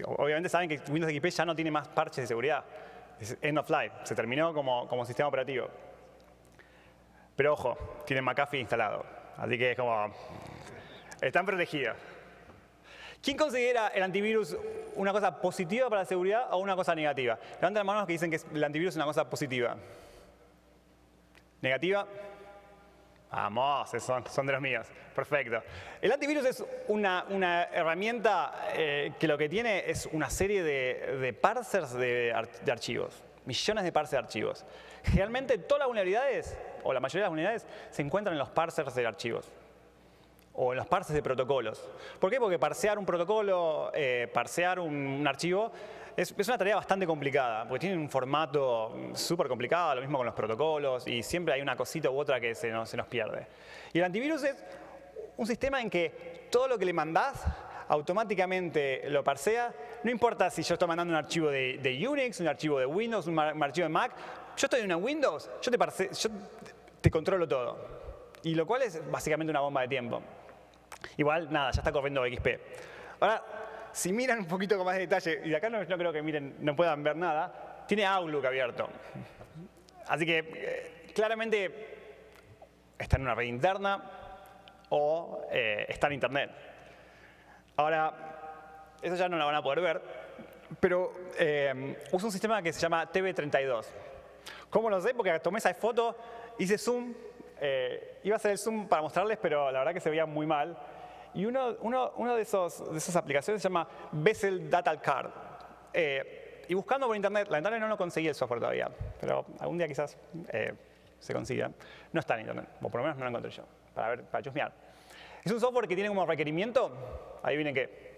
Speaker 3: obviamente saben que Windows X P ya no tiene más parches de seguridad. Es end of life, se terminó como, como sistema operativo. Pero ojo, tienen McAfee instalado, así que es como, están protegidos. ¿Quién considera el antivirus una cosa positiva para la seguridad o una cosa negativa? Levanten las manos que dicen que el antivirus es una cosa positiva. ¿Negativa? Vamos, son, son de los míos. Perfecto. El antivirus es una, una herramienta eh, que lo que tiene es una serie de, de parsers de, ar de archivos. Millones de parsers de archivos. Generalmente todas las vulnerabilidades, o la mayoría de las vulnerabilidades, se encuentran en los parsers de archivos. O en los parsers de protocolos. ¿Por qué? Porque parsear un protocolo, eh, parsear un, un archivo, es, es una tarea bastante complicada, porque tienen un formato súper complicado, lo mismo con los protocolos, y siempre hay una cosita u otra que se nos, se nos pierde. Y el antivirus es un sistema en que todo lo que le mandás automáticamente lo parsea, no importa si yo estoy mandando un archivo de, de Unix, un archivo de Windows, un, un archivo de Mac, yo estoy en una Windows, yo te, parse, yo te controlo todo. Y lo cual es básicamente una bomba de tiempo. Igual, nada, ya está corriendo X P. Ahora, si miran un poquito con más de detalle, y de acá no, no creo que miren, no puedan ver nada, tiene Outlook abierto. Así que, eh, claramente, está en una red interna o eh, está en Internet. Ahora, eso ya no lo van a poder ver, pero eh, usa un sistema que se llama T V treinta y dos. ¿Cómo lo sé? Porque tomé esa foto, hice zoom, eh, iba a hacer el zoom para mostrarles, pero la verdad que se veía muy mal. Y uno, uno, uno de, esos, de esas aplicaciones se llama Bezel Data Card. Eh, y buscando por internet, lamentablemente no lo conseguí el software todavía, pero algún día quizás eh, se consiga. No está en internet, o por lo menos no lo encontré yo, para, ver, para chusmear. Es un software que tiene como requerimiento, adivinen qué,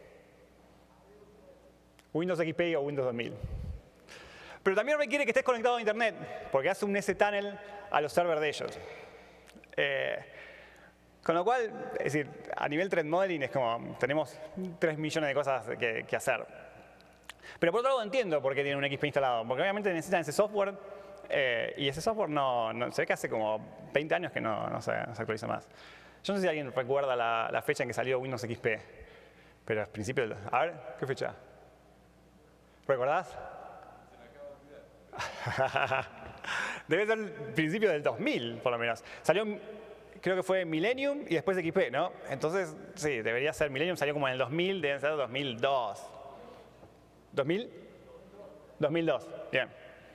Speaker 3: Windows X P o Windows dos mil. Pero también requiere que estés conectado a internet, porque hace un S tunnel a los servers de ellos. Eh, Con lo cual, es decir, a nivel threat modeling es como, tenemos tres millones de cosas que, que hacer. Pero por otro lado entiendo por qué tienen un X P instalado, porque obviamente necesitan ese software, eh, y ese software no, no, se ve que hace como veinte años que no, no, se, no se actualiza más. Yo no sé si alguien recuerda la, la fecha en que salió Windows X P, pero al principio del... A ver, ¿qué fecha? ¿Recordás? Debe ser el principio del dos mil, por lo menos. Salió... Creo que fue Millennium y después X P, ¿no? Entonces, sí, debería ser Millennium, salió como en el dos mil, debe ser dos mil dos. ¿dos mil? dos mil dos, bien.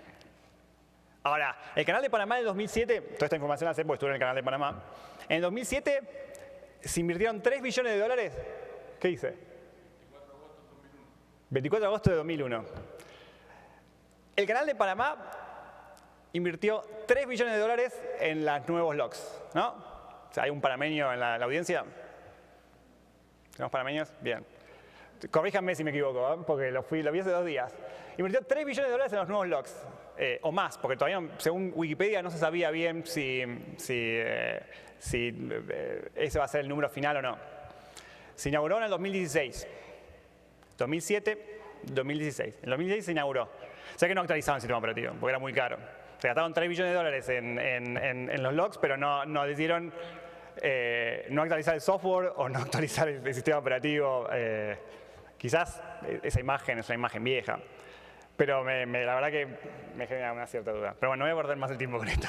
Speaker 3: Ahora, el canal de Panamá del dos mil siete, toda esta información la sé porque estuve en el canal de Panamá. En el dos mil siete se invirtieron tres billones de dólares. ¿Qué dice? veinticuatro de agosto de dos mil uno. El canal de Panamá invirtió tres billones de dólares en los nuevos logs, ¿no? O sea, hay un panameño en la, la audiencia. ¿Tenemos panameños? Bien. Corríjanme si me equivoco, ¿eh? Porque lo, fui, lo vi hace dos días. Invirtió tres billones de dólares en los nuevos logs. Eh, o más, porque todavía, según Wikipedia, no se sabía bien si, si, eh, si eh, ese va a ser el número final o no. Se inauguró en el dos mil dieciséis. dos mil siete, dos mil dieciséis. En el dos mil dieciséis se inauguró. O sea que no actualizaban el sistema operativo, porque era muy caro. Se gastaron tres billones de dólares en, en, en, en los logs, pero no, no decidieron eh, no actualizar el software o no actualizar el, el sistema operativo. Eh, quizás esa imagen es una imagen vieja, pero me, me, la verdad que me genera una cierta duda. Pero bueno, no voy a perder más el tiempo con esto.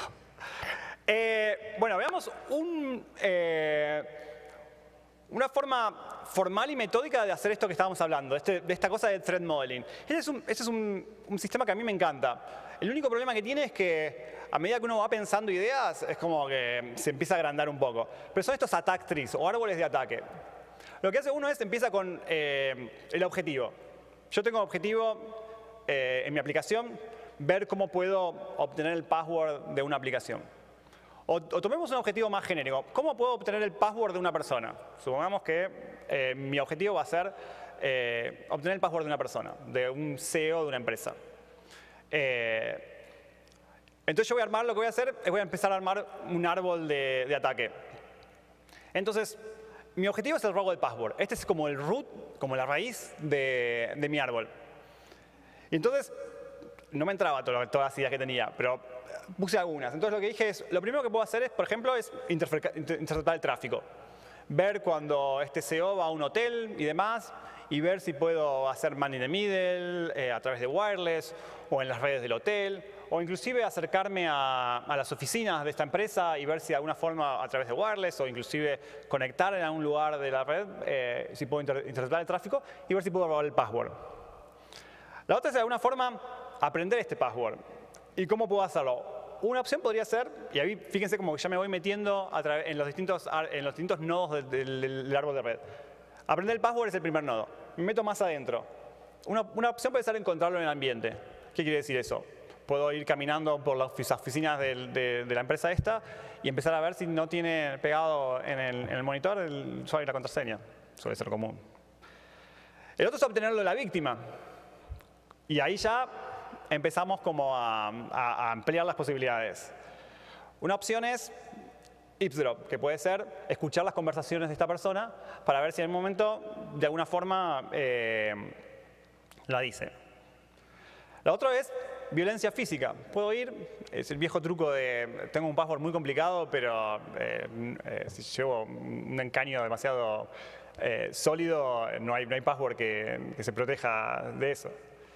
Speaker 3: Eh, bueno, veamos un, eh, una forma formal y metódica de hacer esto que estábamos hablando, este, de esta cosa de threat modeling. Este es, un, este es un, un sistema que a mí me encanta. El único problema que tiene es que a medida que uno va pensando ideas, es como que se empieza a agrandar un poco. Pero son estos attack trees o árboles de ataque. Lo que hace uno es, empieza con eh, el objetivo. Yo tengo objetivo eh, en mi aplicación, ver cómo puedo obtener el password de una aplicación. O, o tomemos un objetivo más genérico. ¿Cómo puedo obtener el password de una persona? Supongamos que eh, mi objetivo va a ser eh, obtener el password de una persona, de un C E O de una empresa. Eh, entonces yo voy a armar, lo que voy a hacer es voy a empezar a armar un árbol de, de ataque. Entonces, mi objetivo es el robo del password. Este es como el root, como la raíz de, de mi árbol. Y entonces, no me entraba todo, todas las ideas que tenía, pero puse algunas. Entonces lo que dije es, lo primero que puedo hacer es, por ejemplo, es interceptar el tráfico. Ver cuando este C E O va a un hotel y demás, y ver si puedo hacer man in the middle eh, a través de wireless o en las redes del hotel, o inclusive acercarme a, a las oficinas de esta empresa y ver si de alguna forma a través de wireless o inclusive conectar en algún lugar de la red, eh, si puedo inter interceptar el tráfico y ver si puedo robar el password. La otra es de alguna forma aprender este password. ¿Y cómo puedo hacerlo? Una opción podría ser, y ahí fíjense como que ya me voy metiendo a en, los distintos, en los distintos nodos del, del, del árbol de red. Aprender el password es el primer nodo. Me meto más adentro. Una, una opción puede ser encontrarlo en el ambiente. ¿Qué quiere decir eso? Puedo ir caminando por las oficinas de, de, de la empresa esta y empezar a ver si no tiene pegado en el, en el monitor el usuario y la contraseña. Suele ser común. El otro es obtenerlo de la víctima. Y ahí ya empezamos como a, a, a ampliar las posibilidades. Una opción es eavesdrop, que puede ser escuchar las conversaciones de esta persona para ver si en el momento de alguna forma eh, la dice. La otra es violencia física. Puedo ir, es el viejo truco de tengo un password muy complicado, pero eh, eh, si llevo un encaño demasiado eh, sólido, no hay, no hay password que, que se proteja de eso.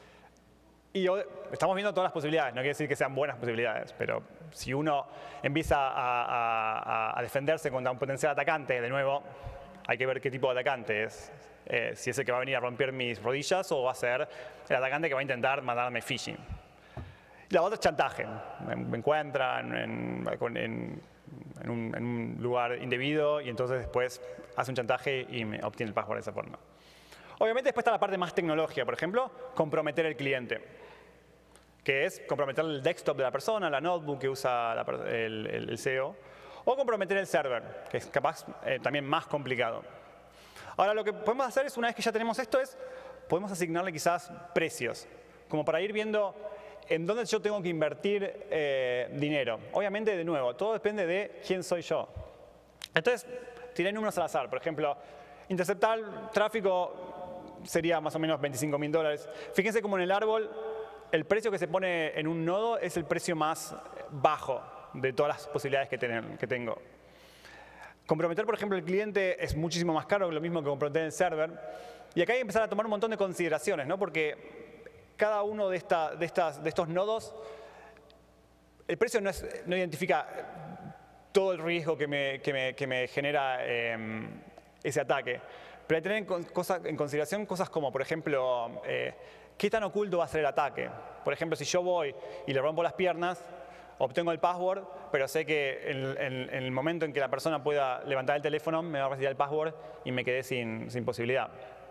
Speaker 3: Y estamos viendo todas las posibilidades, no quiere decir que sean buenas posibilidades, pero si uno empieza a, a, a defenderse contra un potencial atacante, de nuevo, hay que ver qué tipo de atacante es. Eh, si es el que va a venir a romper mis rodillas o va a ser el atacante que va a intentar mandarme phishing. Y la otra es chantaje. Me, me encuentran en, en, en, un, en un lugar indebido y entonces después hace un chantaje y me obtiene el password de esa forma. Obviamente después está la parte más tecnológica, por ejemplo, comprometer el cliente, que es comprometer el desktop de la persona, la notebook que usa la, el, el, el C E O, o comprometer el server, que es capaz eh, también más complicado. Ahora, lo que podemos hacer es, una vez que ya tenemos esto, es podemos asignarle quizás precios, como para ir viendo en dónde yo tengo que invertir eh, dinero. Obviamente, de nuevo, todo depende de quién soy yo. Entonces, tiré números al azar. Por ejemplo, interceptar tráfico sería más o menos veinticinco mil dólares. Fíjense cómo en el árbol el precio que se pone en un nodo es el precio más bajo de todas las posibilidades que, tener, que tengo. Comprometer, por ejemplo, el cliente es muchísimo más caro que lo mismo que comprometer el server. Y acá hay que empezar a tomar un montón de consideraciones, ¿no? Porque cada uno de, esta, de, estas, de estos nodos, el precio no, es, no identifica todo el riesgo que me, que me, que me genera eh, ese ataque. Pero hay que tener en, cosa, en consideración cosas como, por ejemplo, eh, ¿qué tan oculto va a ser el ataque? Por ejemplo, si yo voy y le rompo las piernas, obtengo el password, pero sé que en, en, en el momento en que la persona pueda levantar el teléfono, me va a recitar el password y me quedé sin, sin posibilidad.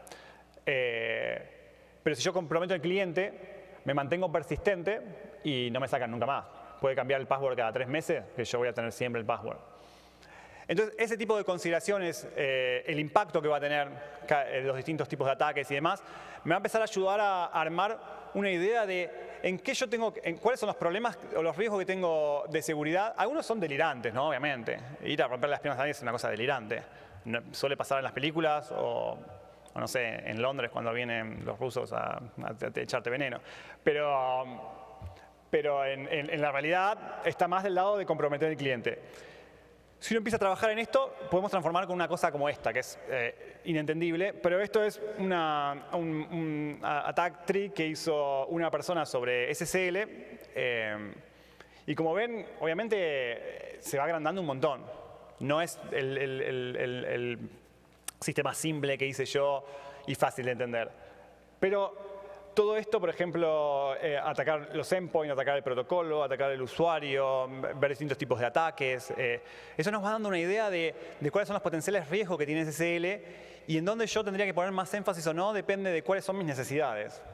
Speaker 3: Eh, pero si yo comprometo al cliente, me mantengo persistente y no me sacan nunca más. Puede cambiar el password cada tres meses, que yo voy a tener siempre el password. Entonces, ese tipo de consideraciones, eh, el impacto que va a tener los distintos tipos de ataques y demás, me va a empezar a ayudar a armar una idea de en qué yo tengo, en cuáles son los problemas o los riesgos que tengo de seguridad. Algunos son delirantes, ¿no? Obviamente. Ir a romper las piernas a alguien es una cosa delirante. No, suele pasar en las películas o, o, no sé, en Londres cuando vienen los rusos a, a, a echarte veneno. Pero, pero en, en, en la realidad está más del lado de comprometer al cliente. Si uno empieza a trabajar en esto, podemos transformar con una cosa como esta, que es eh, inentendible, pero esto es una, un, un attack tree que hizo una persona sobre S S L, eh, y como ven, obviamente se va agrandando un montón. No es el, el, el, el, el sistema simple que hice yo y fácil de entender. Pero todo esto, por ejemplo, eh, atacar los endpoints, atacar el protocolo, atacar el usuario, ver distintos tipos de ataques. Eh, eso nos va dando una idea de, de cuáles son los potenciales riesgos que tiene S S L y en dónde yo tendría que poner más énfasis o no, depende de cuáles son mis necesidades.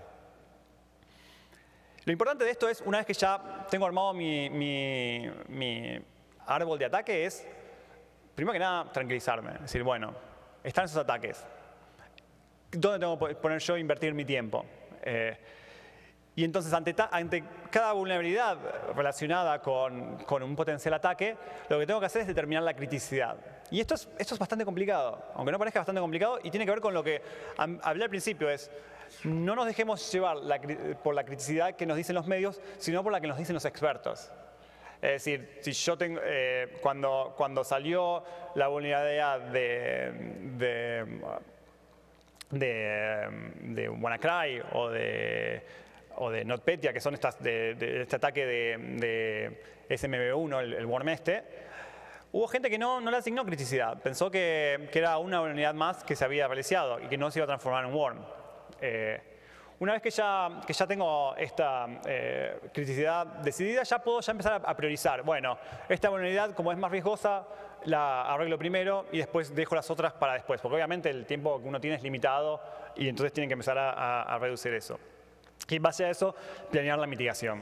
Speaker 3: Lo importante de esto es, una vez que ya tengo armado mi, mi, mi árbol de ataque, es, primero que nada, tranquilizarme. Es decir, bueno, están esos ataques. ¿Dónde tengo que poner yo e invertir mi tiempo? Eh, y entonces, ante, ta, ante cada vulnerabilidad relacionada con, con un potencial ataque, lo que tengo que hacer es determinar la criticidad. Y esto es, esto es bastante complicado, aunque no parezca bastante complicado, y tiene que ver con lo que hablé al principio, es no nos dejemos llevar la, por la criticidad que nos dicen los medios, sino por la que nos dicen los expertos. Es decir, si yo tengo, eh, cuando, cuando salió la vulnerabilidad de, de de, de WannaCry o de, o de NotPetya, que son estas de, de este ataque de, de S M B uno, el, el worm este, hubo gente que no, no le asignó criticidad. Pensó que, que era una unidad más que se había realizado y que no se iba a transformar en worm. Eh, una vez que ya, que ya tengo esta eh, criticidad decidida, ya puedo ya empezar a, a priorizar. Bueno, esta vulnerabilidad, como es más riesgosa, la arreglo primero y después dejo las otras para después. Porque obviamente el tiempo que uno tiene es limitado y entonces tienen que empezar a, a, a reducir eso. Y en base a eso, planear la mitigación.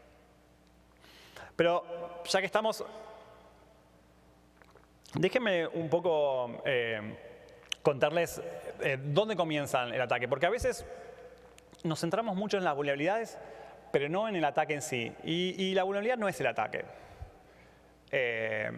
Speaker 3: Pero ya que estamos, déjenme un poco eh, contarles eh, dónde comienzan el ataque. Porque a veces nos centramos mucho en las vulnerabilidades, pero no en el ataque en sí. Y, y la vulnerabilidad no es el ataque. Eh,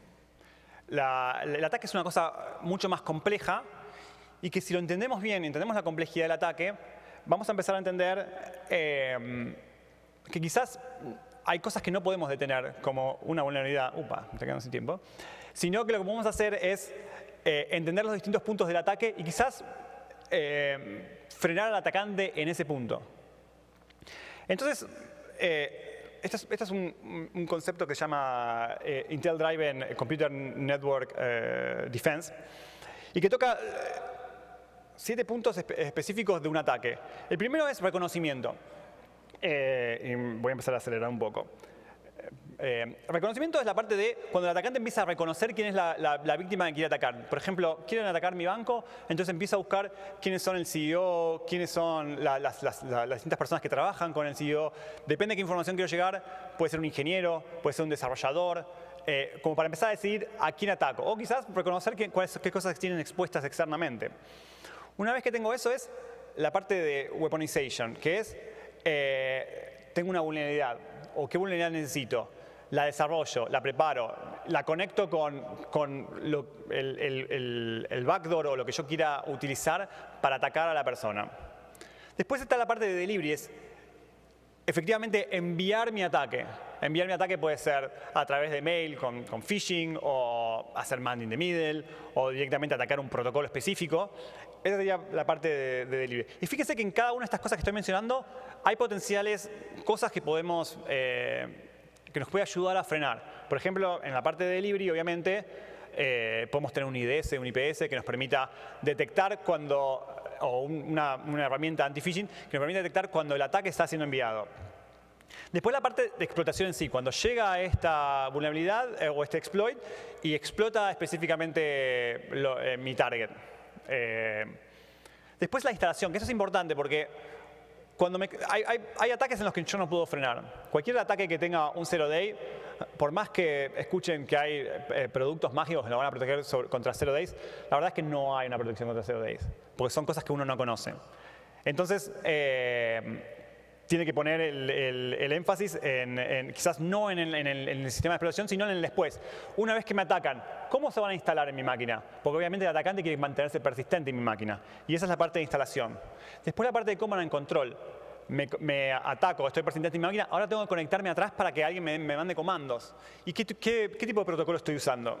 Speaker 3: la, el ataque es una cosa mucho más compleja y que si lo entendemos bien, entendemos la complejidad del ataque, vamos a empezar a entender eh, que quizás hay cosas que no podemos detener, como una vulnerabilidad, upa, me quedando sin tiempo, sino que lo que podemos hacer es eh, entender los distintos puntos del ataque y quizás eh, frenar al atacante en ese punto. Entonces, eh, este es, este es un, un concepto que se llama eh, Intel Driven Computer Network eh, Defense y que toca eh, siete puntos espe específicos de un ataque. El primero es reconocimiento. Eh, y voy a empezar a acelerar un poco. Eh, reconocimiento es la parte de cuando el atacante empieza a reconocer quién es la, la, la víctima que quiere atacar. Por ejemplo, quieren atacar mi banco, entonces empieza a buscar quiénes son el C E O, quiénes son la, las, las, las, las distintas personas que trabajan con el C E O. Depende de qué información quiero llegar, puede ser un ingeniero, puede ser un desarrollador, eh, como para empezar a decidir a quién ataco. O quizás reconocer qué, cuáles, qué cosas tienen expuestas externamente. Una vez que tengo eso es la parte de weaponization, que es eh, tengo una vulnerabilidad o qué vulnerabilidad necesito. La desarrollo, la preparo, la conecto con, con lo, el, el, el backdoor o lo que yo quiera utilizar para atacar a la persona. Después está la parte de delivery, es efectivamente enviar mi ataque. Enviar mi ataque puede ser a través de mail con, con phishing o hacer man in the middle o directamente atacar un protocolo específico. Esa sería la parte de, de delivery. Y fíjense que en cada una de estas cosas que estoy mencionando hay potenciales cosas que podemos... Eh, que nos puede ayudar a frenar. Por ejemplo, en la parte de delivery, obviamente, eh, podemos tener un I D S, un I P S que nos permita detectar cuando, o una, una herramienta anti-phishing que nos permita detectar cuando el ataque está siendo enviado. Después la parte de explotación en sí, cuando llega esta vulnerabilidad eh, o este exploit y explota específicamente lo, eh, mi target. Eh, después la instalación, que eso es importante porque Cuando me, hay, hay, hay ataques en los que yo no puedo frenar. Cualquier ataque que tenga un zero day, por más que escuchen que hay eh, productos mágicos que lo van a proteger sobre, contra zero days, la verdad es que no hay una protección contra zero days, porque son cosas que uno no conoce. Entonces, eh, tiene que poner el, el, el énfasis en, en, quizás no en el, en, el, en el sistema de explotación, sino en el después. Una vez que me atacan, ¿cómo se van a instalar en mi máquina? Porque obviamente el atacante quiere mantenerse persistente en mi máquina. Y esa es la parte de instalación. Después la parte de command and control. Me, me ataco, estoy persistente en mi máquina, ahora tengo que conectarme atrás para que alguien me, me mande comandos. ¿Y qué, qué, qué tipo de protocolo estoy usando?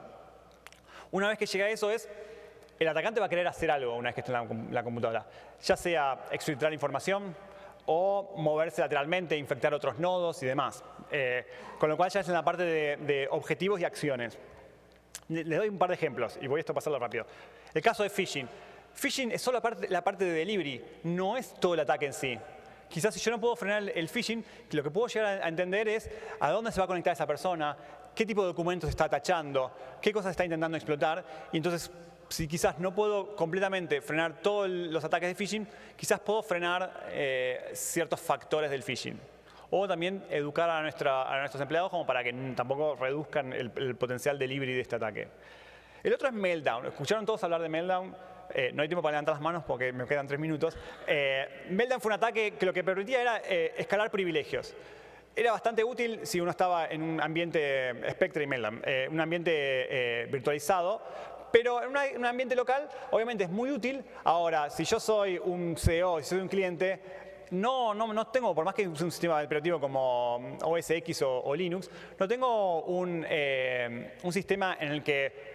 Speaker 3: Una vez que llega a eso es, el atacante va a querer hacer algo una vez que esté en la, la computadora. Ya sea exfiltrar información, o moverse lateralmente, infectar otros nodos y demás. Eh, con lo cual ya es en la parte de, de objetivos y acciones. Les doy un par de ejemplos y voy a esto a pasarlo rápido. El caso de phishing. Phishing es solo la parte, la parte de delivery, no es todo el ataque en sí. Quizás si yo no puedo frenar el, el phishing, lo que puedo llegar a, a entender es a dónde se va a conectar esa persona, qué tipo de documentos está tachando, qué cosas está intentando explotar, y entonces si quizás no puedo completamente frenar todos los ataques de phishing, quizás puedo frenar eh, ciertos factores del phishing. O también educar a, nuestra, a nuestros empleados como para que tampoco reduzcan el, el potencial delivery de este ataque. El otro es Meltdown. ¿Escucharon todos hablar de Meltdown? Eh, no hay tiempo para levantar las manos porque me quedan tres minutos. Eh, Meltdown fue un ataque que lo que permitía era eh, escalar privilegios. Era bastante útil si uno estaba en un ambiente Spectre y Meltdown, eh, un ambiente eh, virtualizado. Pero en, una, en un ambiente local, obviamente es muy útil. Ahora, si yo soy un C E O, si soy un cliente, no, no, no tengo, por más que use un sistema operativo como O S X o, o Linux, no tengo un, eh, un sistema en el que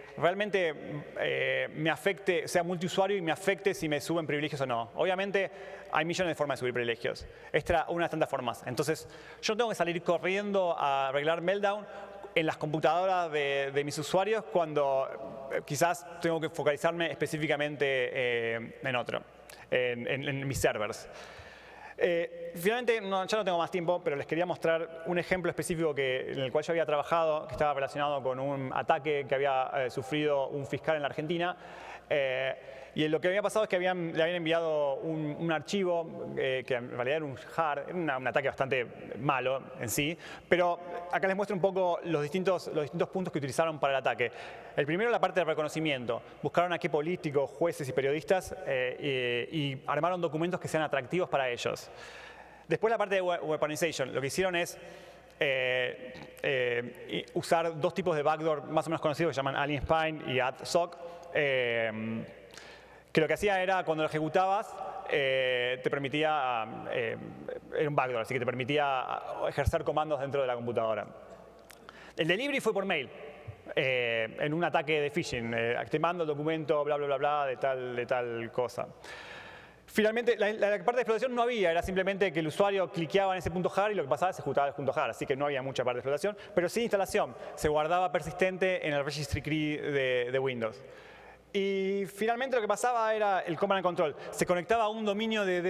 Speaker 3: realmente eh, me afecte, sea multiusuario y me afecte si me suben privilegios o no. Obviamente hay millones de formas de subir privilegios. Esta era una de tantas formas. Entonces yo tengo que salir corriendo a arreglar Meltdown en las computadoras de, de mis usuarios cuando eh, quizás tengo que focalizarme específicamente eh, en otro, en, en, en mis servers. Eh, finalmente, no, ya no tengo más tiempo, pero les quería mostrar un ejemplo específico que, en el cual yo había trabajado, que estaba relacionado con un ataque que había eh, sufrido un fiscal en la Argentina. Eh, y lo que había pasado es que habían, le habían enviado un, un archivo eh, que en realidad era un jar, era una, un ataque bastante malo en sí, pero acá les muestro un poco los distintos, los distintos puntos que utilizaron para el ataque. El primero, la parte de reconocimiento. Buscaron a qué políticos, jueces y periodistas eh, y, y armaron documentos que sean atractivos para ellos. Después la parte de weaponization. Lo que hicieron es eh, eh, usar dos tipos de backdoor más o menos conocidos que se llaman Alien Spine y AdSoc. Eh, que lo que hacía era, cuando lo ejecutabas, eh, te permitía, eh, era un backdoor, así que te permitía ejercer comandos dentro de la computadora. El delivery fue por mail, eh, en un ataque de phishing, eh, te mando el documento, bla, bla, bla, bla, de tal, de tal cosa. Finalmente, la, la parte de explotación no había, era simplemente que el usuario cliqueaba en ese punto jar y lo que pasaba es se ejecutaba el punto jar, así que no había mucha parte de explotación, pero sí instalación, se guardaba persistente en el registry key de, de Windows. Y finalmente lo que pasaba era el command and control. Se conectaba a un dominio de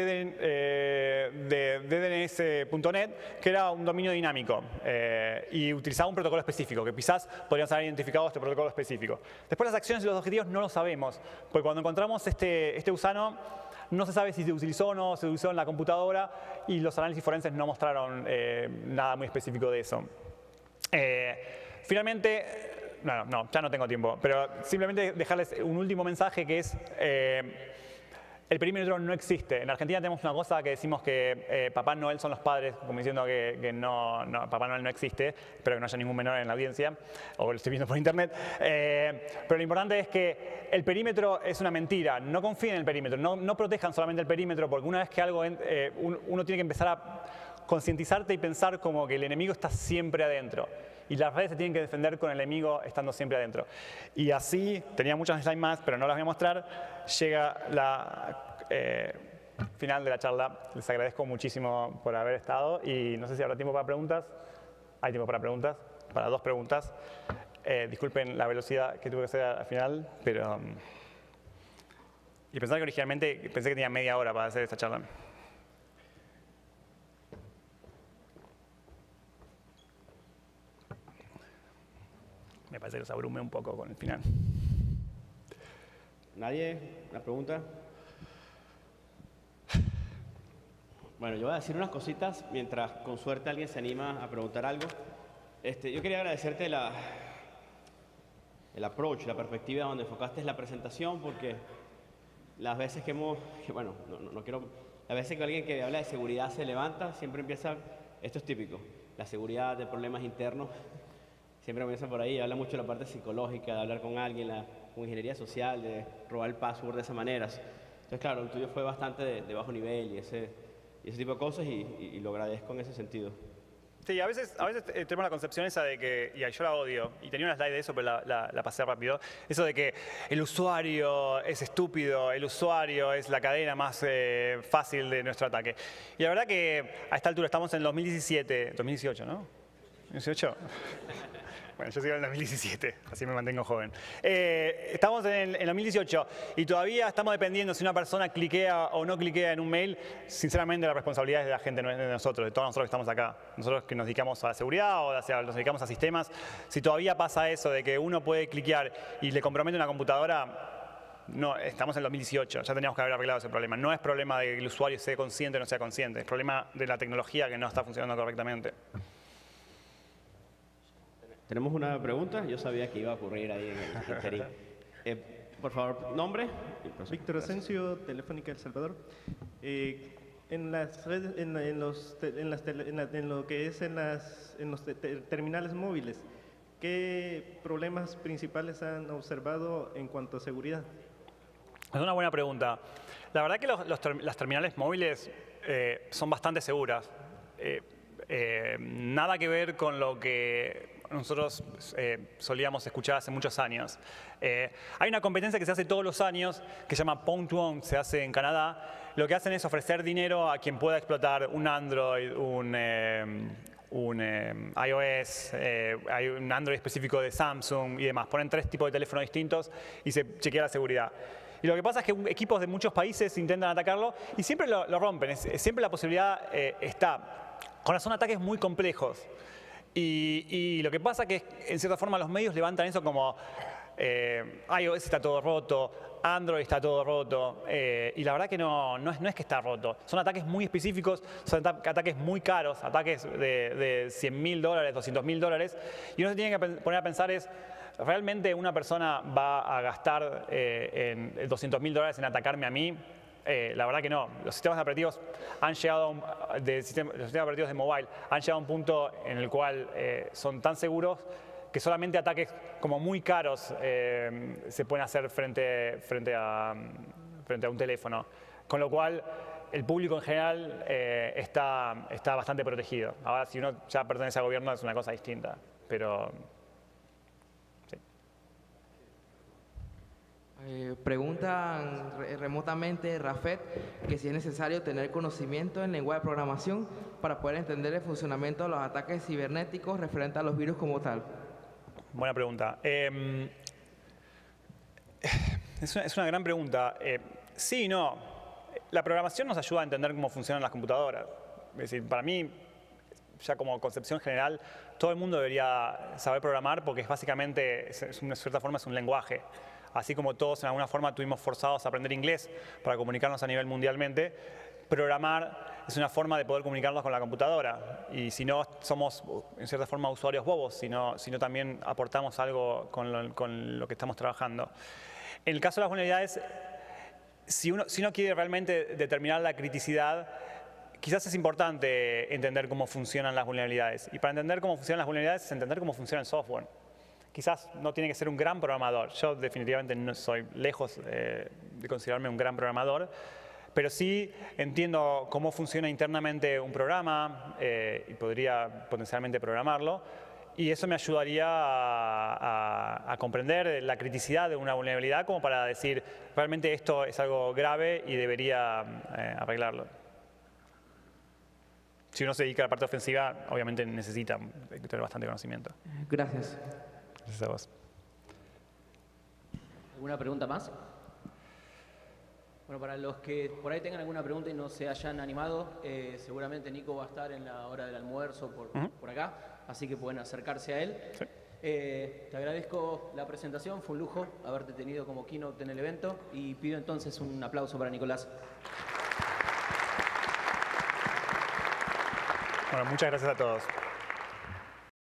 Speaker 3: D D N S punto net, que era un dominio dinámico, eh, y utilizaba un protocolo específico, que quizás podríamos haber identificado este protocolo específico. Después las acciones y los objetivos no lo sabemos, porque cuando encontramos este, este gusano, no se sabe si se utilizó o no, se utilizó en la computadora, y los análisis forenses no mostraron eh, nada muy específico de eso. Eh, finalmente, no, no, ya no tengo tiempo, pero simplemente dejarles un último mensaje que es, eh, el perímetro no existe. En Argentina tenemos una cosa que decimos que eh, Papá Noel son los padres, como diciendo que, que no, no, Papá Noel no existe, espero que no haya ningún menor en la audiencia, o lo estoy viendo por internet. Eh, pero lo importante es que el perímetro es una mentira, no confíen en el perímetro, no, no protejan solamente el perímetro, porque una vez que algo, eh, uno tiene que empezar a concientizarte y pensar como que el enemigo está siempre adentro. Y las redes se tienen que defender con el enemigo estando siempre adentro. Y así, tenía muchas slides más, pero no las voy a mostrar, llega la eh, final de la charla. Les agradezco muchísimo por haber estado y no sé si habrá tiempo para preguntas. Hay tiempo para preguntas, para dos preguntas. Eh, disculpen la velocidad que tuve que hacer al final, pero... Um, y pensar que originalmente pensé que tenía media hora para hacer esta charla. Me parece que los abrumé un poco con el final.
Speaker 2: ¿Nadie? ¿Una pregunta? Bueno, yo voy a decir unas cositas mientras con suerte alguien se anima a preguntar algo. Este, yo quería agradecerte la, el approach, la perspectiva donde enfocaste la presentación, porque las veces que hemos, que, bueno, no, no, no quiero, las veces que alguien que habla de seguridad se levanta, siempre empieza, esto es típico, la seguridad de problemas internos. Siempre comienza por ahí, habla mucho de la parte psicológica, de hablar con alguien, la con ingeniería social, de robar el password de esa manera. Entonces, claro, el tuyo fue bastante de, de bajo nivel y ese, y ese tipo de cosas y, y, y lo agradezco en ese sentido.
Speaker 3: Sí, a veces, a veces tenemos la concepción esa de que, y yo la odio, y tenía una slide de eso, pero la, la, la pasé rápido, eso de que el usuario es estúpido, el usuario es la cadena más eh, fácil de nuestro ataque. Y la verdad que a esta altura estamos en el dos mil diecisiete, dos mil dieciocho, ¿no? ¿dieciocho? Bueno, yo sigo en el dos mil diecisiete, así me mantengo joven. Eh, estamos en el en dos mil dieciocho y todavía estamos dependiendo si una persona cliquea o no cliquea en un mail. Sinceramente, la responsabilidad es de la gente, no es de nosotros, de todos nosotros que estamos acá. Nosotros que nos dedicamos a la seguridad o hacia, nos dedicamos a sistemas. Si todavía pasa eso de que uno puede cliquear y le compromete una computadora, no, estamos en el dos mil dieciocho, ya teníamos que haber arreglado ese problema. No es problema de que el usuario sea consciente o no sea consciente, es problema de la tecnología que no está funcionando correctamente.
Speaker 2: Tenemos una pregunta, yo sabía que iba a ocurrir ahí en el interín. Eh, por favor, nombre.
Speaker 4: Víctor Asensio, Telefónica El Salvador. Eh, en las redes, en, en, los, en, las tele, en, la, en lo que es en, las, en los te, terminales móviles, ¿qué problemas principales han observado en cuanto a seguridad?
Speaker 3: Es una buena pregunta. La verdad que los, los, las terminales móviles eh, son bastante seguras. Eh, eh, nada que ver con lo que nosotros eh, solíamos escuchar hace muchos años. Eh, hay una competencia que se hace todos los años, que se llama Pwn to Own, se hace en Canadá. Lo que hacen es ofrecer dinero a quien pueda explotar un Android, un, eh, un eh, iOS, eh, hay un Android específico de Samsung y demás. Ponen tres tipos de teléfonos distintos y se chequea la seguridad. Y lo que pasa es que equipos de muchos países intentan atacarlo y siempre lo, lo rompen. Es, siempre la posibilidad eh, está. Con son ataques muy complejos. Y, y lo que pasa es que, en cierta forma, los medios levantan eso como eh, iOS está todo roto, Android está todo roto. Eh, y la verdad que no, no, es, no es que está roto. Son ataques muy específicos, son ataques muy caros, ataques de, de cien mil dólares, doscientos mil dólares. Y uno se tiene que poner a pensar es, ¿realmente una persona va a gastar eh, en doscientos mil dólares en atacarme a mí? Eh, la verdad que no. Los sistemas operativos han llegado a un, de sistema, los sistemas operativos de mobile han llegado a un punto en el cual eh, son tan seguros que solamente ataques como muy caros eh, se pueden hacer frente, frente, a, frente a un teléfono. Con lo cual, el público en general eh, está, está bastante protegido. Ahora, si uno ya pertenece al gobierno, es una cosa distinta. Pero
Speaker 5: Eh, preguntan re remotamente Rafet que si es necesario tener conocimiento en lenguaje de programación para poder entender el funcionamiento de los ataques cibernéticos referentes a los virus como tal.
Speaker 3: Buena pregunta. Eh, es, una, es una gran pregunta. Eh, sí y no. La programación nos ayuda a entender cómo funcionan las computadoras. Es decir, para mí, ya como concepción general, todo el mundo debería saber programar porque es básicamente, es una cierta forma, es un lenguaje. Así como todos en alguna forma tuvimos forzados a aprender inglés para comunicarnos a nivel mundialmente, programar es una forma de poder comunicarnos con la computadora. Y si no somos, en cierta forma, usuarios bobos, sino, sino también aportamos algo con lo, con lo que estamos trabajando. En el caso de las vulnerabilidades, si uno, si uno quiere realmente determinar la criticidad, quizás es importante entender cómo funcionan las vulnerabilidades. Y para entender cómo funcionan las vulnerabilidades es entender cómo funciona el software. Quizás no tiene que ser un gran programador. Yo definitivamente no soy lejos eh, de considerarme un gran programador, pero sí entiendo cómo funciona internamente un programa eh, y podría potencialmente programarlo. Y eso me ayudaría a, a, a comprender la criticidad de una vulnerabilidad como para decir, realmente esto es algo grave y debería eh, arreglarlo. Si uno se dedica a la parte ofensiva, obviamente necesita tener bastante conocimiento.
Speaker 5: Gracias.
Speaker 3: Gracias a vos.
Speaker 1: ¿Alguna pregunta más? Bueno, para los que por ahí tengan alguna pregunta y no se hayan animado, eh, seguramente Nico va a estar en la hora del almuerzo por, uh-huh. por acá, así que pueden acercarse a él. Sí. Eh, te agradezco la presentación, fue un lujo haberte tenido como keynote en el evento y pido entonces un aplauso para Nicolás.
Speaker 3: Bueno, muchas gracias a todos.